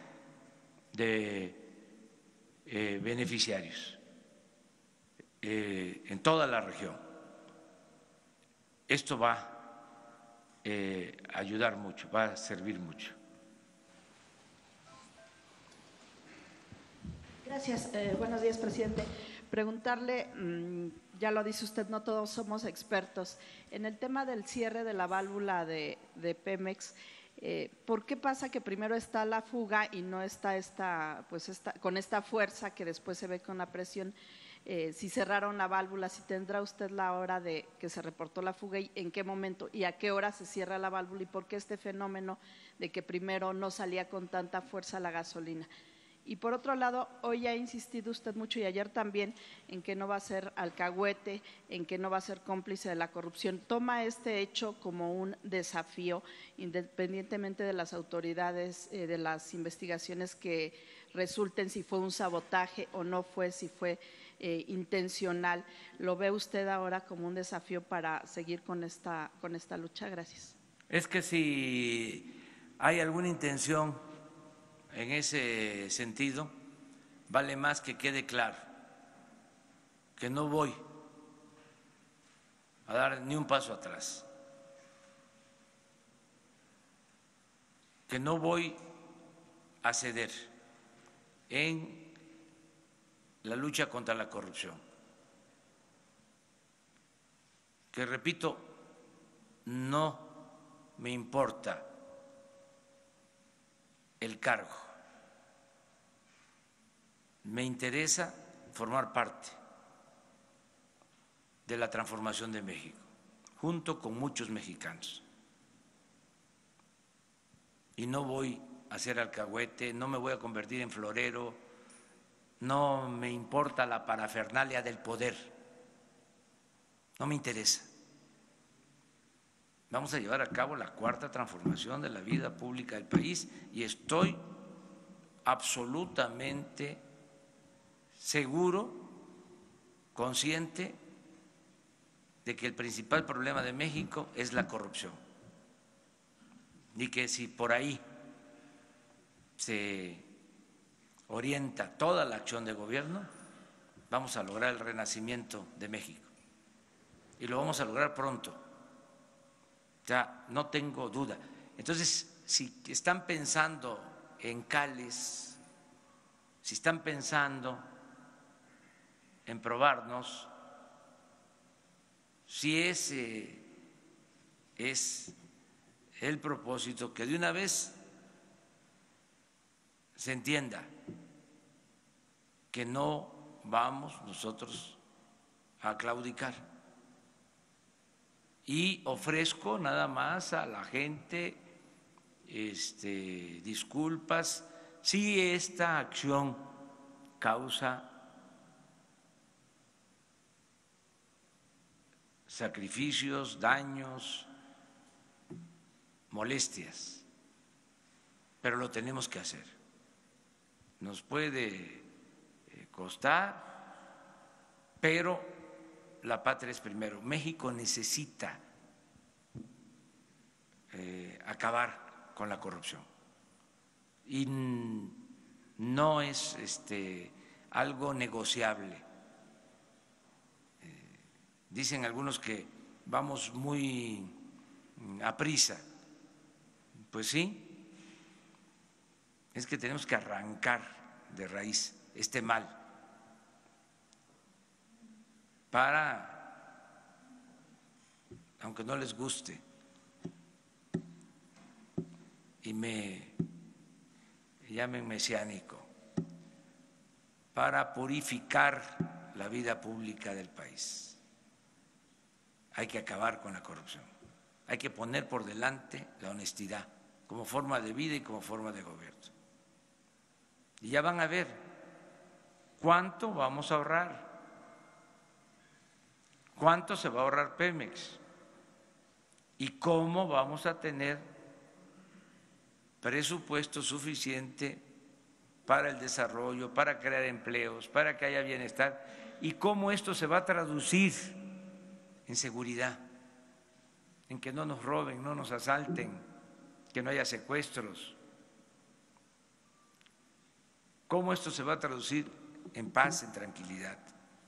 Speaker 1: de beneficiarios en toda la región. Esto va a ayudar mucho, va a servir mucho.
Speaker 5: Gracias. Buenos días, presidente. Preguntarle, ya lo dice usted, no todos somos expertos, en el tema del cierre de la válvula de Pemex. ¿Por qué pasa que primero está la fuga y no está con esta fuerza que después se ve con la presión? Si cerraron la válvula, si tendrá usted la hora de que se reportó la fuga y en qué momento y a qué hora se cierra la válvula y por qué este fenómeno de que primero no salía con tanta fuerza la gasolina. Y por otro lado, hoy ha insistido usted mucho y ayer también en que no va a ser alcahuete, en que no va a ser cómplice de la corrupción. ¿Toma este hecho como un desafío, independientemente de las autoridades, de las investigaciones que resulten si fue un sabotaje o no fue, si fue intencional? ¿Lo ve usted ahora como un desafío para seguir con esta lucha? Gracias.
Speaker 1: Es que si hay alguna intención en ese sentido, vale más que quede claro que no voy a dar ni un paso atrás, que no voy a ceder en la lucha contra la corrupción, que repito, no me importa el cargo, me interesa formar parte de la transformación de México, junto con muchos mexicanos. Y no voy a ser alcahuete, no me voy a convertir en florero, no me importa la parafernalia del poder, no me interesa. Vamos a llevar a cabo la cuarta transformación de la vida pública del país y estoy absolutamente seguro, consciente de que el principal problema de México es la corrupción y que si por ahí se orienta toda la acción de gobierno, vamos a lograr el renacimiento de México y lo vamos a lograr pronto. Ya no tengo duda. Entonces, si están pensando en cales, si están pensando en probarnos, si ese es el propósito, que de una vez se entienda que no vamos nosotros a claudicar. Y ofrezco nada más a la gente disculpas si esta acción causa sacrificios, daños, molestias, pero lo tenemos que hacer. Nos puede costar, pero la patria es primero. México necesita acabar con la corrupción y no es algo negociable. Dicen algunos que vamos muy aprisa. Pues sí, es que tenemos que arrancar de raíz este mal para, aunque no les guste y me llamen mesiánico, para purificar la vida pública del país. Hay que acabar con la corrupción, hay que poner por delante la honestidad como forma de vida y como forma de gobierno. Y ya van a ver cuánto vamos a ahorrar. ¿Cuánto se va a ahorrar Pemex? ¿Y cómo vamos a tener presupuesto suficiente para el desarrollo, para crear empleos, para que haya bienestar? ¿Y cómo esto se va a traducir en seguridad? En que no nos roben, no nos asalten, que no haya secuestros. ¿Cómo esto se va a traducir en paz, en tranquilidad?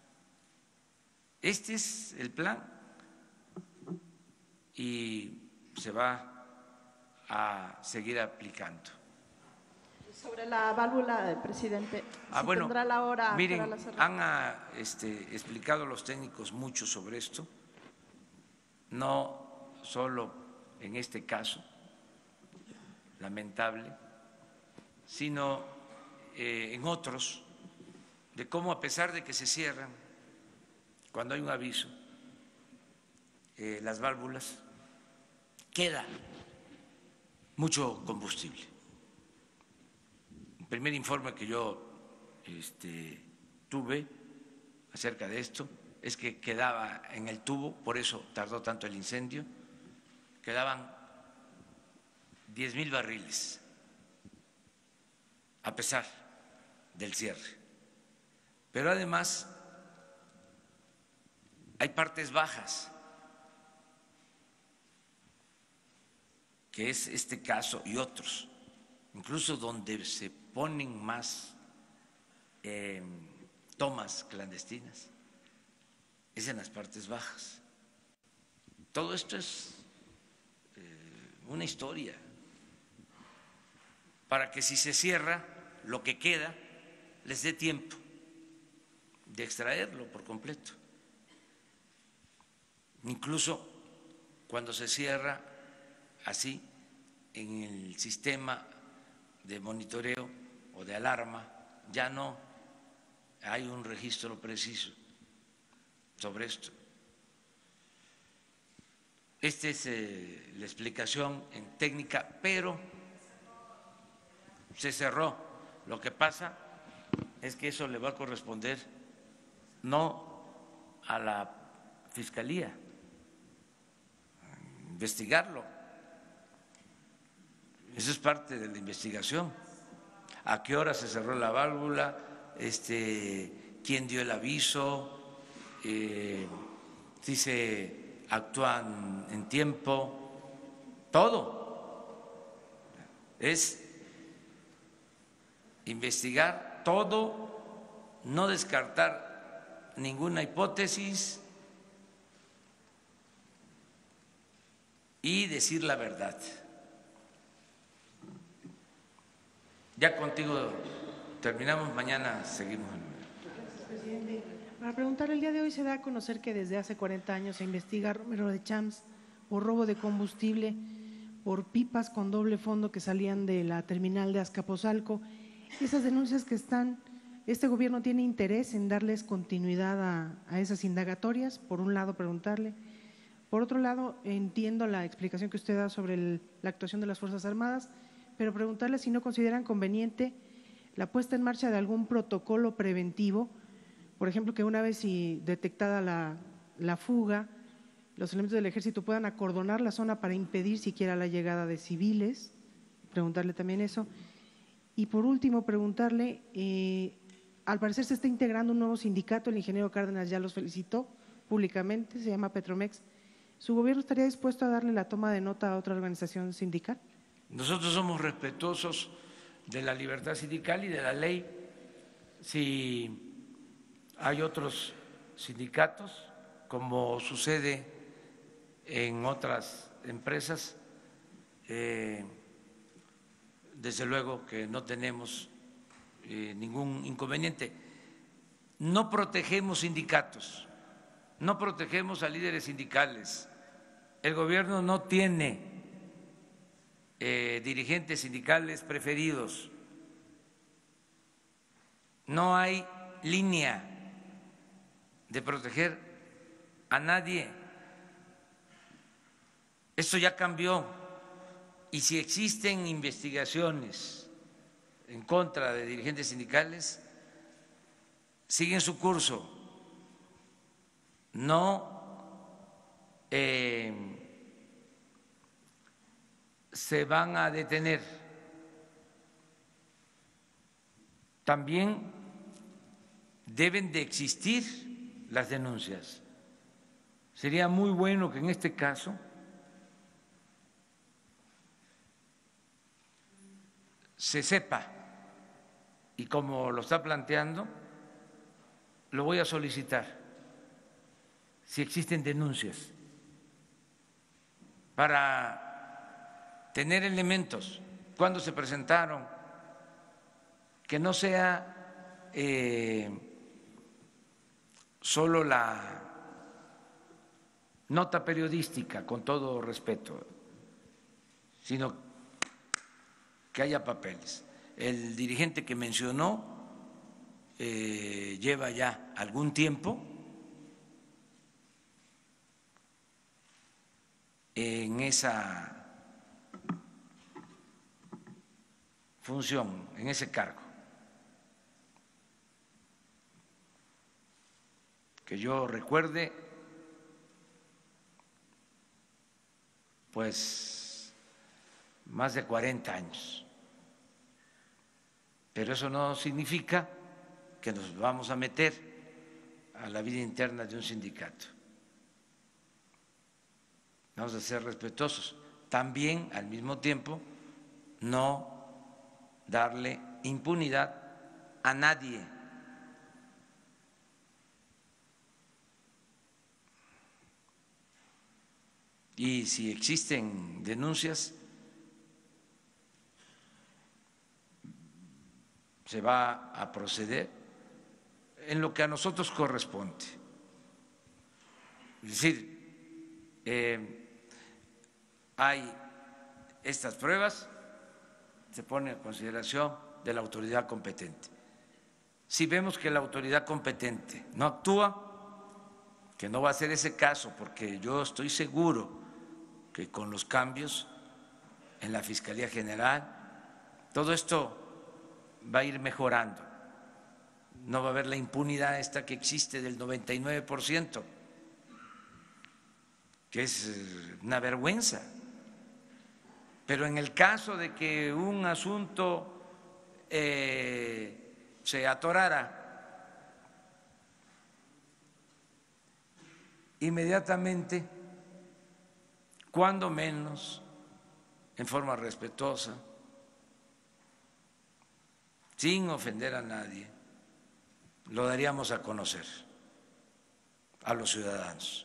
Speaker 1: Este es el plan y se va a seguir aplicando.
Speaker 5: Sobre la válvula, presidente,
Speaker 1: bueno,
Speaker 5: tendrá la hora
Speaker 1: miren,
Speaker 5: para la cerrada.
Speaker 1: han explicado los técnicos mucho sobre esto, no solo en este caso lamentable, sino en otros, de cómo a pesar de que se cierran cuando hay un aviso, las válvulas, queda mucho combustible. primer informe que yo tuve acerca de esto es que quedaba en el tubo, por eso tardó tanto el incendio, quedaban 10,000 barriles, a pesar del cierre. Pero además hay partes bajas, que es este caso y otros, incluso donde se ponen más tomas clandestinas, es en las partes bajas. Todo esto es una historia para que si se cierra lo que queda les dé tiempo de extraerlo por completo. Incluso cuando se cierra así en el sistema de monitoreo o de alarma, ya no hay un registro preciso sobre esto. Esta es la explicación en técnica, pero se cerró. Lo que pasa es que eso le va a corresponder no a la Fiscalía investigarlo. Eso es parte de la investigación. ¿A qué hora se cerró la válvula? ¿Quién dio el aviso? Si se actúan en tiempo, todo. Es investigar todo, no descartar ninguna hipótesis y decir la verdad. Ya contigo terminamos, mañana seguimos.
Speaker 7: Gracias, presidente. Para preguntar, el día de hoy se da a conocer que desde hace 40 años se investiga a Romero de Champs por robo de combustible, por pipas con doble fondo que salían de la terminal de Azcapotzalco. Esas denuncias que están, ¿este gobierno tiene interés en darles continuidad a esas indagatorias? Por un lado, preguntarle. Por otro lado, entiendo la explicación que usted da sobre la actuación de las Fuerzas Armadas, pero preguntarle si no consideran conveniente la puesta en marcha de algún protocolo preventivo, por ejemplo, que una vez si detectada la fuga, los elementos del Ejército puedan acordonar la zona para impedir siquiera la llegada de civiles, preguntarle también eso. Y por último, preguntarle, al parecer se está integrando un nuevo sindicato, el ingeniero Cárdenas ya los felicitó públicamente, se llama Petromex. ¿Su gobierno estaría dispuesto a darle la toma de nota a otra organización sindical?
Speaker 1: Nosotros somos respetuosos de la libertad sindical y de la ley. Si hay otros sindicatos, como sucede en otras empresas, desde luego que no tenemos ningún inconveniente. No protegemos sindicatos, no protegemos a líderes sindicales. El gobierno no tiene dirigentes sindicales preferidos. No hay línea de proteger a nadie. Esto ya cambió. Y si existen investigaciones en contra de dirigentes sindicales, siguen su curso. No se van a detener. También deben de existir las denuncias. Sería muy bueno que en este caso se sepa, y como lo está planteando, lo voy a solicitar, si existen denuncias, para tener elementos, cuándo se presentaron, que no sea solo la nota periodística, con todo respeto, sino que haya papeles. El dirigente que mencionó lleva ya algún tiempo en esa función, en ese cargo. Que yo recuerde, pues más de 40 años. Pero eso no significa que nos vamos a meter a la vida interna de un sindicato. Vamos a ser respetuosos. También, al mismo tiempo, no darle impunidad a nadie. Y si existen denuncias, se va a proceder en lo que a nosotros corresponde. Es decir, hay estas pruebas, se pone a consideración de la autoridad competente. Si vemos que la autoridad competente no actúa, que no va a ser ese caso, porque yo estoy seguro que con los cambios en la Fiscalía General, todo esto va a ir mejorando. No va a haber la impunidad esta que existe del 99%, que es una vergüenza. Pero en el caso de que un asunto se atorara, inmediatamente, cuando menos, en forma respetuosa, sin ofender a nadie, lo daríamos a conocer a los ciudadanos,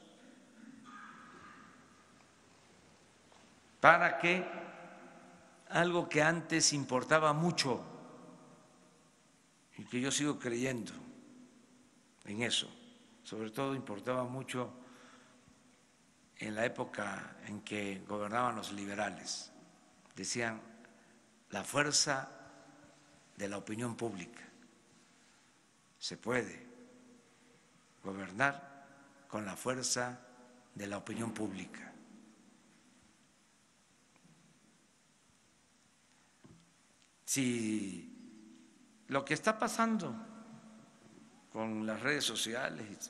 Speaker 1: para que algo que antes importaba mucho, y que yo sigo creyendo en eso, sobre todo importaba mucho en la época en que gobernaban los liberales, decían la fuerza de la opinión pública. Se puede gobernar con la fuerza de la opinión pública. Si lo que está pasando con las redes sociales,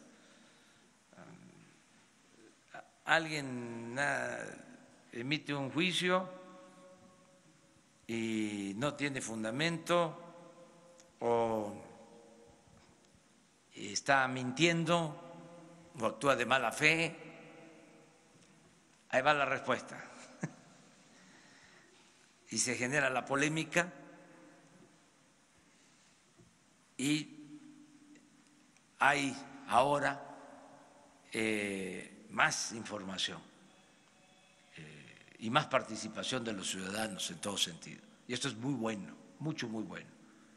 Speaker 1: alguien emite un juicio y no tiene fundamento o está mintiendo o actúa de mala fe, ahí va la respuesta. Y se genera la polémica y hay ahora más información y más participación de los ciudadanos en todo sentido. Y esto es muy bueno, muy bueno.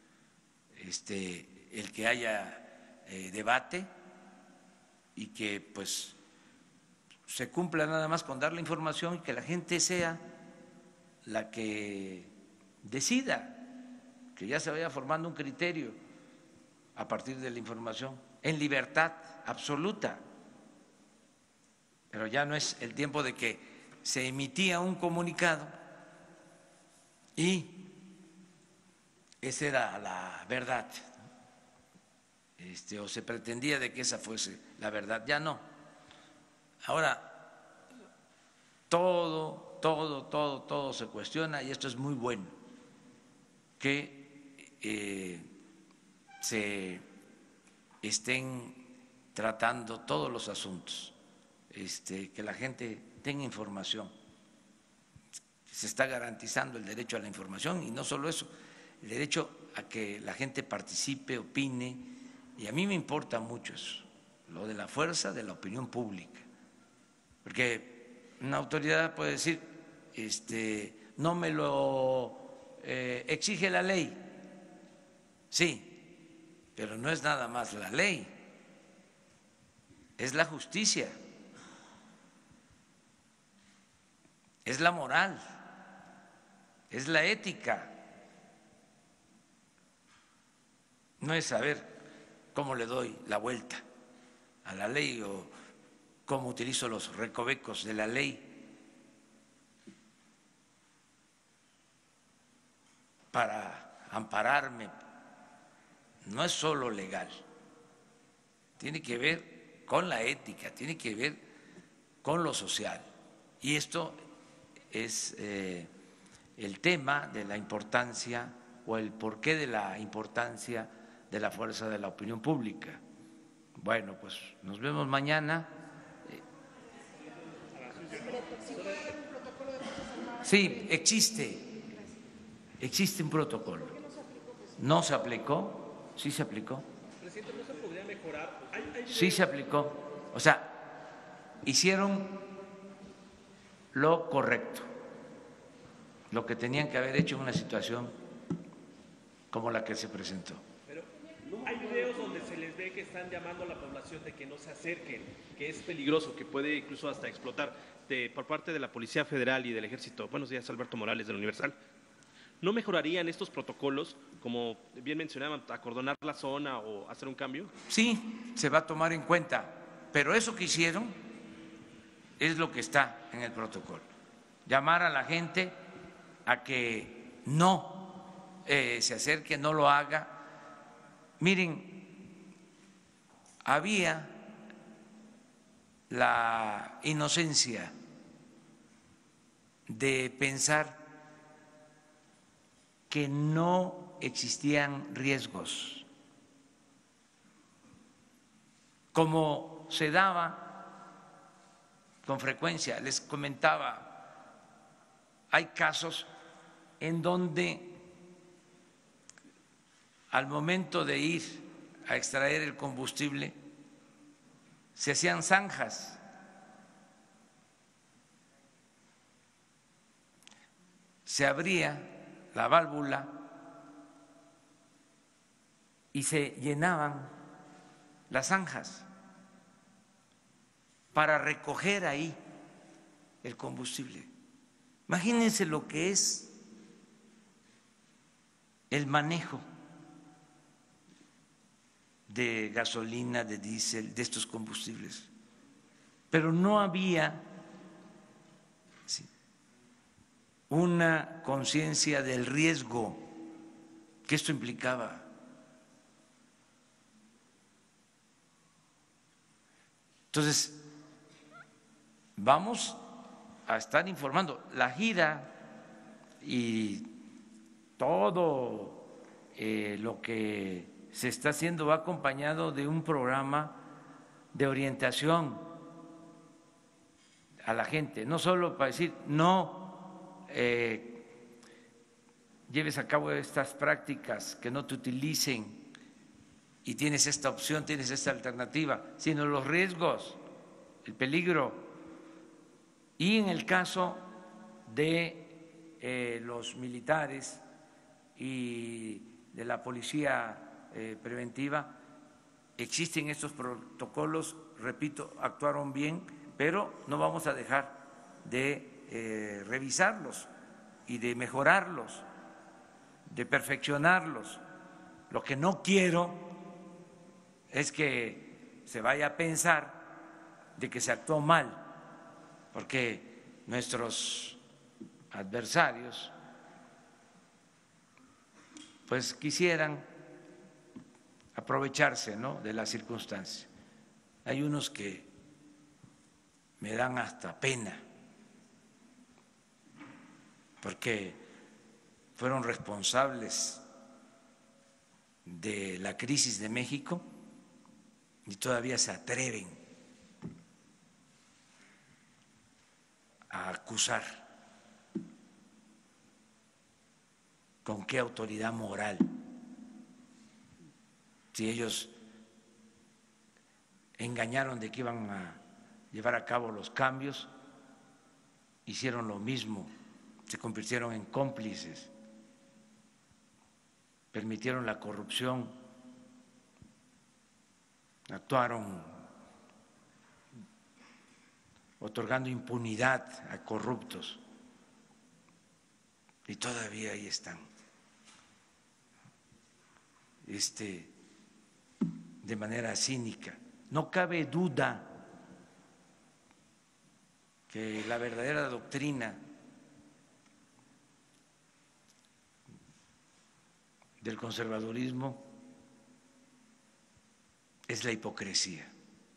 Speaker 1: El que haya debate y que pues se cumpla nada más con dar la información y que la gente sea la que decida, que ya se vaya formando un criterio a partir de la información, en libertad absoluta. Pero ya no es el tiempo de que se emitía un comunicado y esa era la verdad, o se pretendía de que esa fuese la verdad, ya no. Ahora todo se cuestiona y esto es muy bueno, que se estén tratando todos los asuntos, que la gente tenga información. Se está garantizando el derecho a la información y no solo eso, el derecho a que la gente participe, opine, y a mí me importa mucho eso, lo de la fuerza de la opinión pública, porque una autoridad puede decir, no me lo exige la ley, sí, pero no es nada más la ley, es la justicia, es la moral, es la ética. No es saber cómo le doy la vuelta a la ley o cómo utilizo los recovecos de la ley para ampararme. No es solo legal, tiene que ver con la ética, tiene que ver con lo social. Y esto es el tema de la importancia o el porqué de la importancia de la fuerza de la opinión pública. Bueno, pues nos vemos mañana. Sí, existe un protocolo. ¿No se aplicó? ¿Sí se aplicó?
Speaker 15: Presidente, ¿no se podría mejorar?
Speaker 1: Sí se aplicó. O sea, hicieron lo correcto, lo que tenían que haber hecho en una situación como la que se presentó.
Speaker 15: Pero hay videos donde se les ve que están llamando a la población de que no se acerquen, que es peligroso, que puede incluso hasta explotar, por parte de la Policía Federal y del Ejército. Buenos días, Alberto Morales, del Universal. ¿No mejorarían estos protocolos, como bien mencionaban, acordonar la zona o hacer un cambio?
Speaker 1: Sí, se va a tomar en cuenta, pero eso que hicieron es lo que está en el protocolo. Llamar a la gente a que no se acerque, no lo haga. Miren, había la inocencia de pensar que no existían riesgos, como se daba con frecuencia. Les comentaba, hay casos en donde al momento de ir a extraer el combustible se hacían zanjas. Se abría la válvula y se llenaban las zanjas para recoger ahí el combustible. Imagínense lo que es el manejo de gasolina, de diésel, de estos combustibles. Pero no había una conciencia del riesgo que esto implicaba. Entonces, vamos a estar informando. La gira y todo lo que se está haciendo va acompañado de un programa de orientación a la gente, no solo para decir no lleves a cabo estas prácticas, que no te utilicen y tienes esta opción, tienes esta alternativa, sino los riesgos, el peligro. Y en el caso de los militares y de la policía preventiva, existen estos protocolos, repito, actuaron bien, pero no vamos a dejar de revisarlos y de mejorarlos, de perfeccionarlos. Lo que no quiero es que se vaya a pensar de que se actuó mal, porque nuestros adversarios pues quisieran aprovecharse, ¿no?, de la circunstancia. Hay unos que me dan hasta pena, porque fueron responsables de la crisis de México y todavía se atreven a acusar. ¿Con qué autoridad moral? Si ellos engañaron de que iban a llevar a cabo los cambios, hicieron lo mismo, se convirtieron en cómplices, permitieron la corrupción, actuaron otorgando impunidad a corruptos y todavía ahí están. De manera cínica. No cabe duda que la verdadera doctrina del conservadurismo es la hipocresía.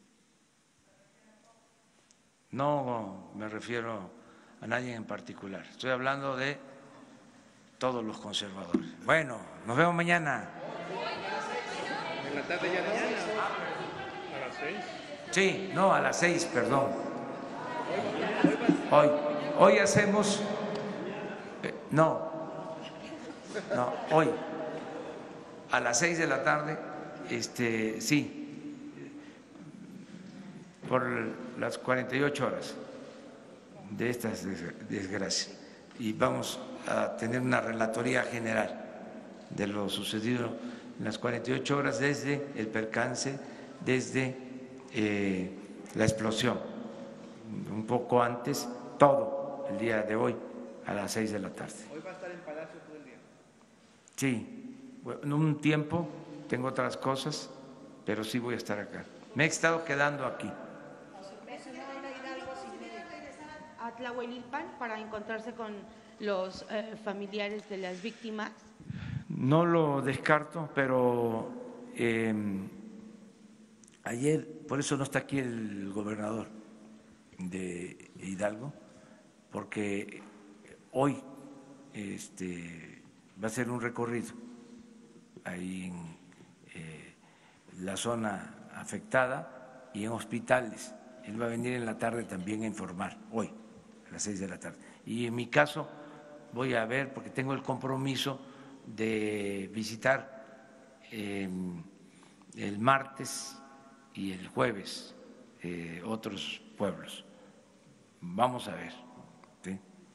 Speaker 1: No me refiero a nadie en particular, estoy hablando de todos los conservadores. Bueno, nos vemos mañana.
Speaker 15: ¿En la tarde ya no? ¿A las 6?
Speaker 1: Sí, no, a las 6, perdón. Hoy hacemos, hoy, a las 6 de la tarde, sí, por las 48 horas de estas desgracias. Y vamos a tener una relatoría general de lo sucedido en las 48 horas desde el percance, desde la explosión, un poco antes, todo el día de hoy a las 6 de la tarde.
Speaker 15: ¿Hoy va a estar en Palacio todo el día?
Speaker 1: Sí, en un tiempo tengo otras cosas, pero sí voy a estar acá. Me he estado quedando aquí.
Speaker 16: A Tlahuelilpan para encontrarse con los familiares de las víctimas.
Speaker 1: No lo descarto, pero ayer, por eso no está aquí el gobernador de Hidalgo, porque hoy va a ser un recorrido ahí en la zona afectada y en hospitales. Él va a venir en la tarde también a informar, hoy, a las 6 de la tarde. Y en mi caso voy a ver, porque tengo el compromiso de visitar el martes y el jueves otros pueblos. Vamos a ver. ¿Sí?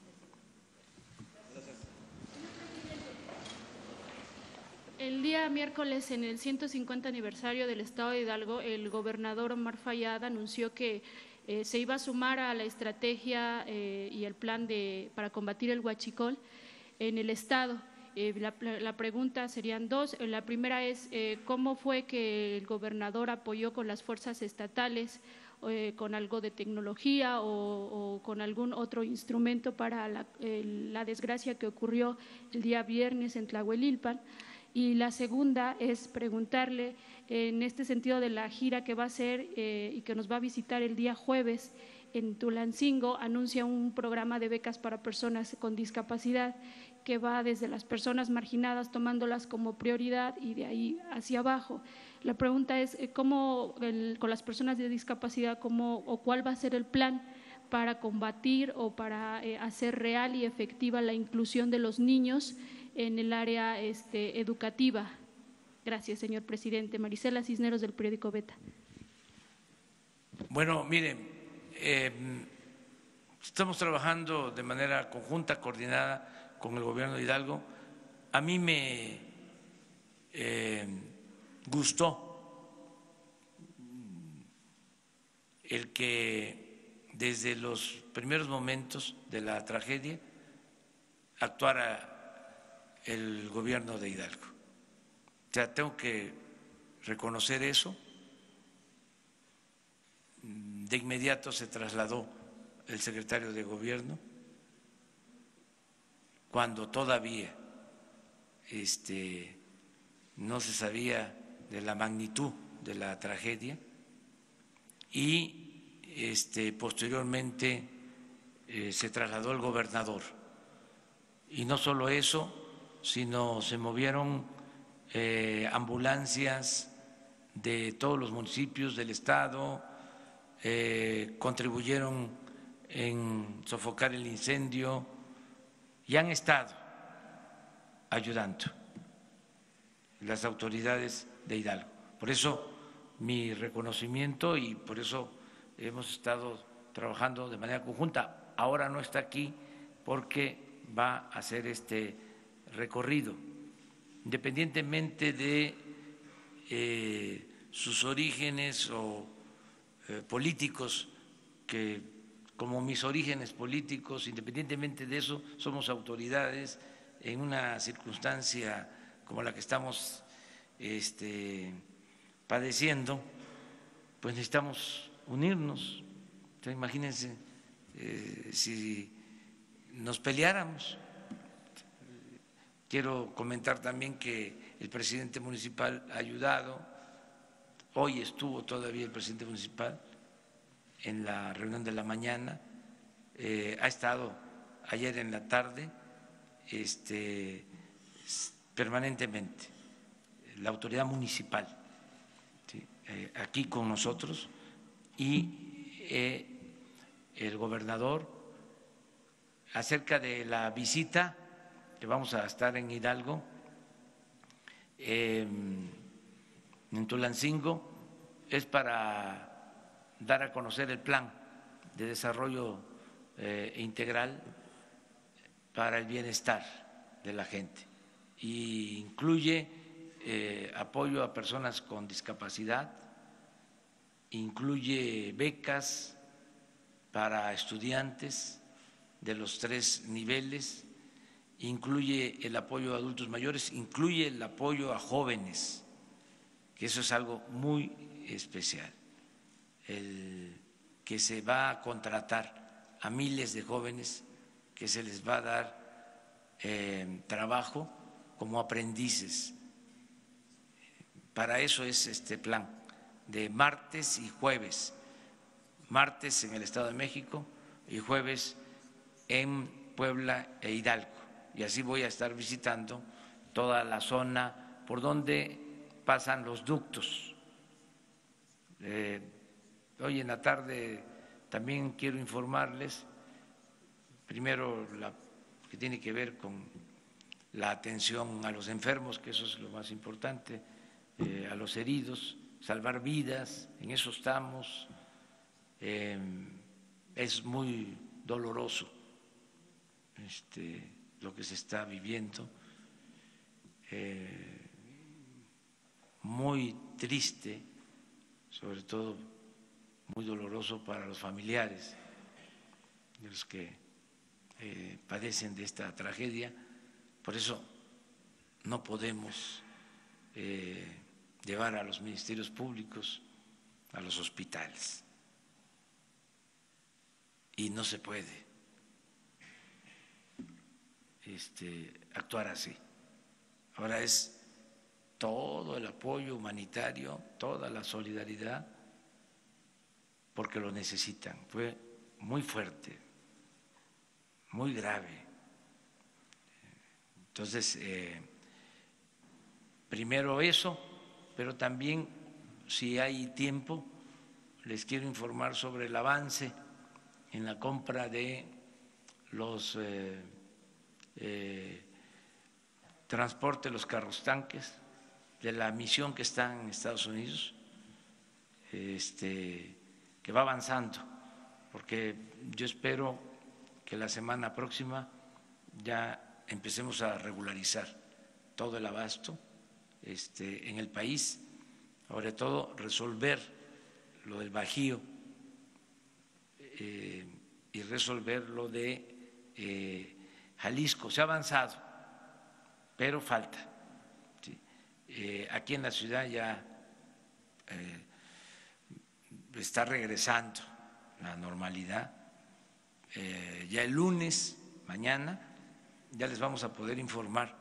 Speaker 17: El día miércoles, en el 150 aniversario del Estado de Hidalgo, el gobernador Omar Fayad anunció que se iba a sumar a la estrategia y el plan para combatir el huachicol en el Estado. La pregunta serían dos. La primera es, ¿cómo fue que el gobernador apoyó con las fuerzas estatales, con algo de tecnología o con algún otro instrumento para la desgracia que ocurrió el día viernes en Tlahuelilpan? Y la segunda es preguntarle, en este sentido de la gira que va a hacer y que nos va a visitar el día jueves en Tulancingo, anuncia un programa de becas para personas con discapacidad que va desde las personas marginadas, tomándolas como prioridad y de ahí hacia abajo. La pregunta es, ¿cómo con las personas de discapacidad, cuál va a ser el plan para combatir o para hacer real y efectiva la inclusión de los niños en el área educativa? Gracias, señor presidente. Marisela Cisneros, del periódico Beta.
Speaker 1: Bueno, miren, estamos trabajando de manera conjunta, coordinada con el gobierno de Hidalgo. A mí me gustó el que desde los primeros momentos de la tragedia actuara el gobierno de Hidalgo. O sea, tengo que reconocer eso. De inmediato se trasladó el secretario de Gobierno, cuando todavía no se sabía de la magnitud de la tragedia, y posteriormente se trasladó el gobernador. Y no solo eso, sino se movieron ambulancias de todos los municipios del estado, contribuyeron en sofocar el incendio y han estado ayudando las autoridades de Hidalgo. Por eso mi reconocimiento, y por eso hemos estado trabajando de manera conjunta. Ahora no está aquí porque va a hacer este recorrido, independientemente de sus orígenes o políticos, que como mis orígenes políticos, independientemente de eso, somos autoridades en una circunstancia como la que estamos padeciendo, pues necesitamos unirnos. Entonces, imagínense si nos peleáramos. Quiero comentar también que el presidente municipal ha ayudado. Hoy estuvo todavía el presidente municipal en la reunión de la mañana, ha estado ayer en la tarde, permanentemente la autoridad municipal, ¿sí? Aquí con nosotros, y el gobernador acerca de la visita que vamos a estar en Hidalgo, en Tulancingo, es para dar a conocer el plan de desarrollo integral para el bienestar de la gente, y incluye apoyo a personas con discapacidad, incluye becas para estudiantes de los 3 niveles, incluye el apoyo a adultos mayores, incluye el apoyo a jóvenes, que eso es algo muy especial, el que se va a contratar a miles de jóvenes, que se les va a dar trabajo como aprendices. Para eso es este plan de martes y jueves, martes en el Estado de México y jueves en Puebla e Hidalgo. Y así voy a estar visitando toda la zona por donde pasan los ductos. Hoy en la tarde también quiero informarles, primero la que tiene que ver con la atención a los enfermos, que eso es lo más importante, a los heridos, salvar vidas, en eso estamos. Es muy doloroso lo que se está viviendo, muy triste, sobre todo muy doloroso para los familiares de los que padecen de esta tragedia. Por eso no podemos llevar a los ministerios públicos a los hospitales, y no se puede actuar así. Ahora es todo el apoyo humanitario, toda la solidaridad, porque lo necesitan. Fue muy fuerte, muy grave. Entonces, primero eso, pero también, si hay tiempo, les quiero informar sobre el avance en la compra de los transporte, los carros tanques de la misión que está en Estados Unidos, que va avanzando, porque yo espero que la semana próxima ya empecemos a regularizar todo el abasto en el país, sobre todo resolver lo del Bajío y resolver lo de Jalisco. Se ha avanzado, pero falta. ¿Sí? Aquí en la ciudad ya está regresando la normalidad. Ya el lunes, mañana, ya les vamos a poder informar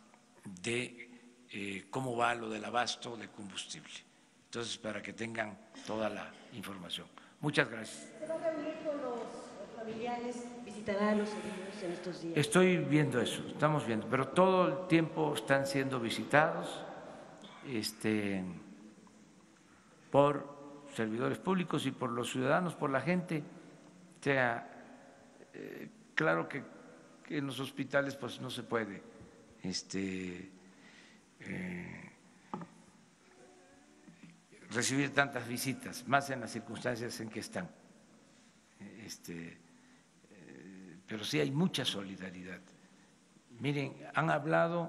Speaker 1: de cómo va lo del abasto de combustible. Entonces, para que tengan toda la información. Muchas gracias.
Speaker 8: ¿Se va a reunir con los familiares? ¿Visitará a los heridos en estos días?
Speaker 1: Estoy viendo eso, estamos viendo, pero todo el tiempo están siendo visitados por servidores públicos y por los ciudadanos, por la gente. O sea, claro que en los hospitales pues no se puede recibir tantas visitas, más en las circunstancias en que están. Pero sí hay mucha solidaridad. Miren, han hablado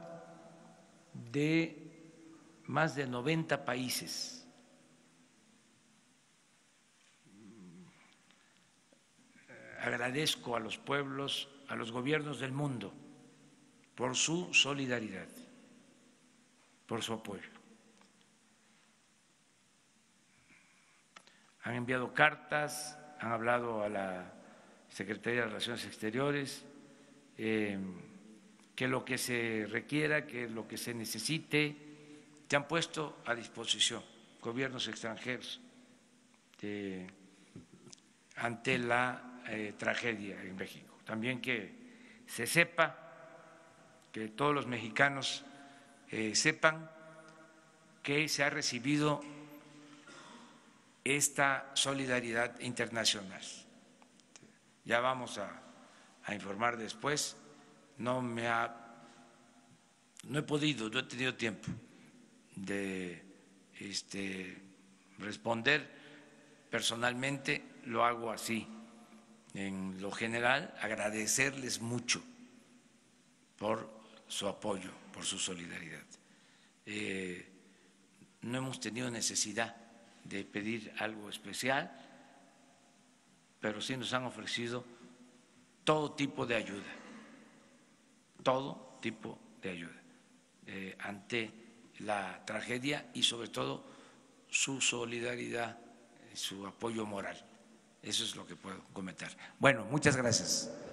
Speaker 1: de más de 90 países. Agradezco a los pueblos, a los gobiernos del mundo por su solidaridad, por su apoyo. Han enviado cartas, han hablado a la Secretaría de Relaciones Exteriores, que lo que se requiera, que lo que se necesite, se han puesto a disposición gobiernos extranjeros ante la tragedia en México. También que se sepa, que todos los mexicanos sepan que se ha recibido esta solidaridad internacional. Ya vamos a informar después. No he podido, no he tenido tiempo de responder personalmente, lo hago así. En lo general, agradecerles mucho por su apoyo, por su solidaridad. No hemos tenido necesidad de pedir algo especial, pero sí nos han ofrecido todo tipo de ayuda, todo tipo de ayuda ante la tragedia y sobre todo su solidaridad, su apoyo moral. Eso es lo que puedo comentar. Bueno, muchas gracias.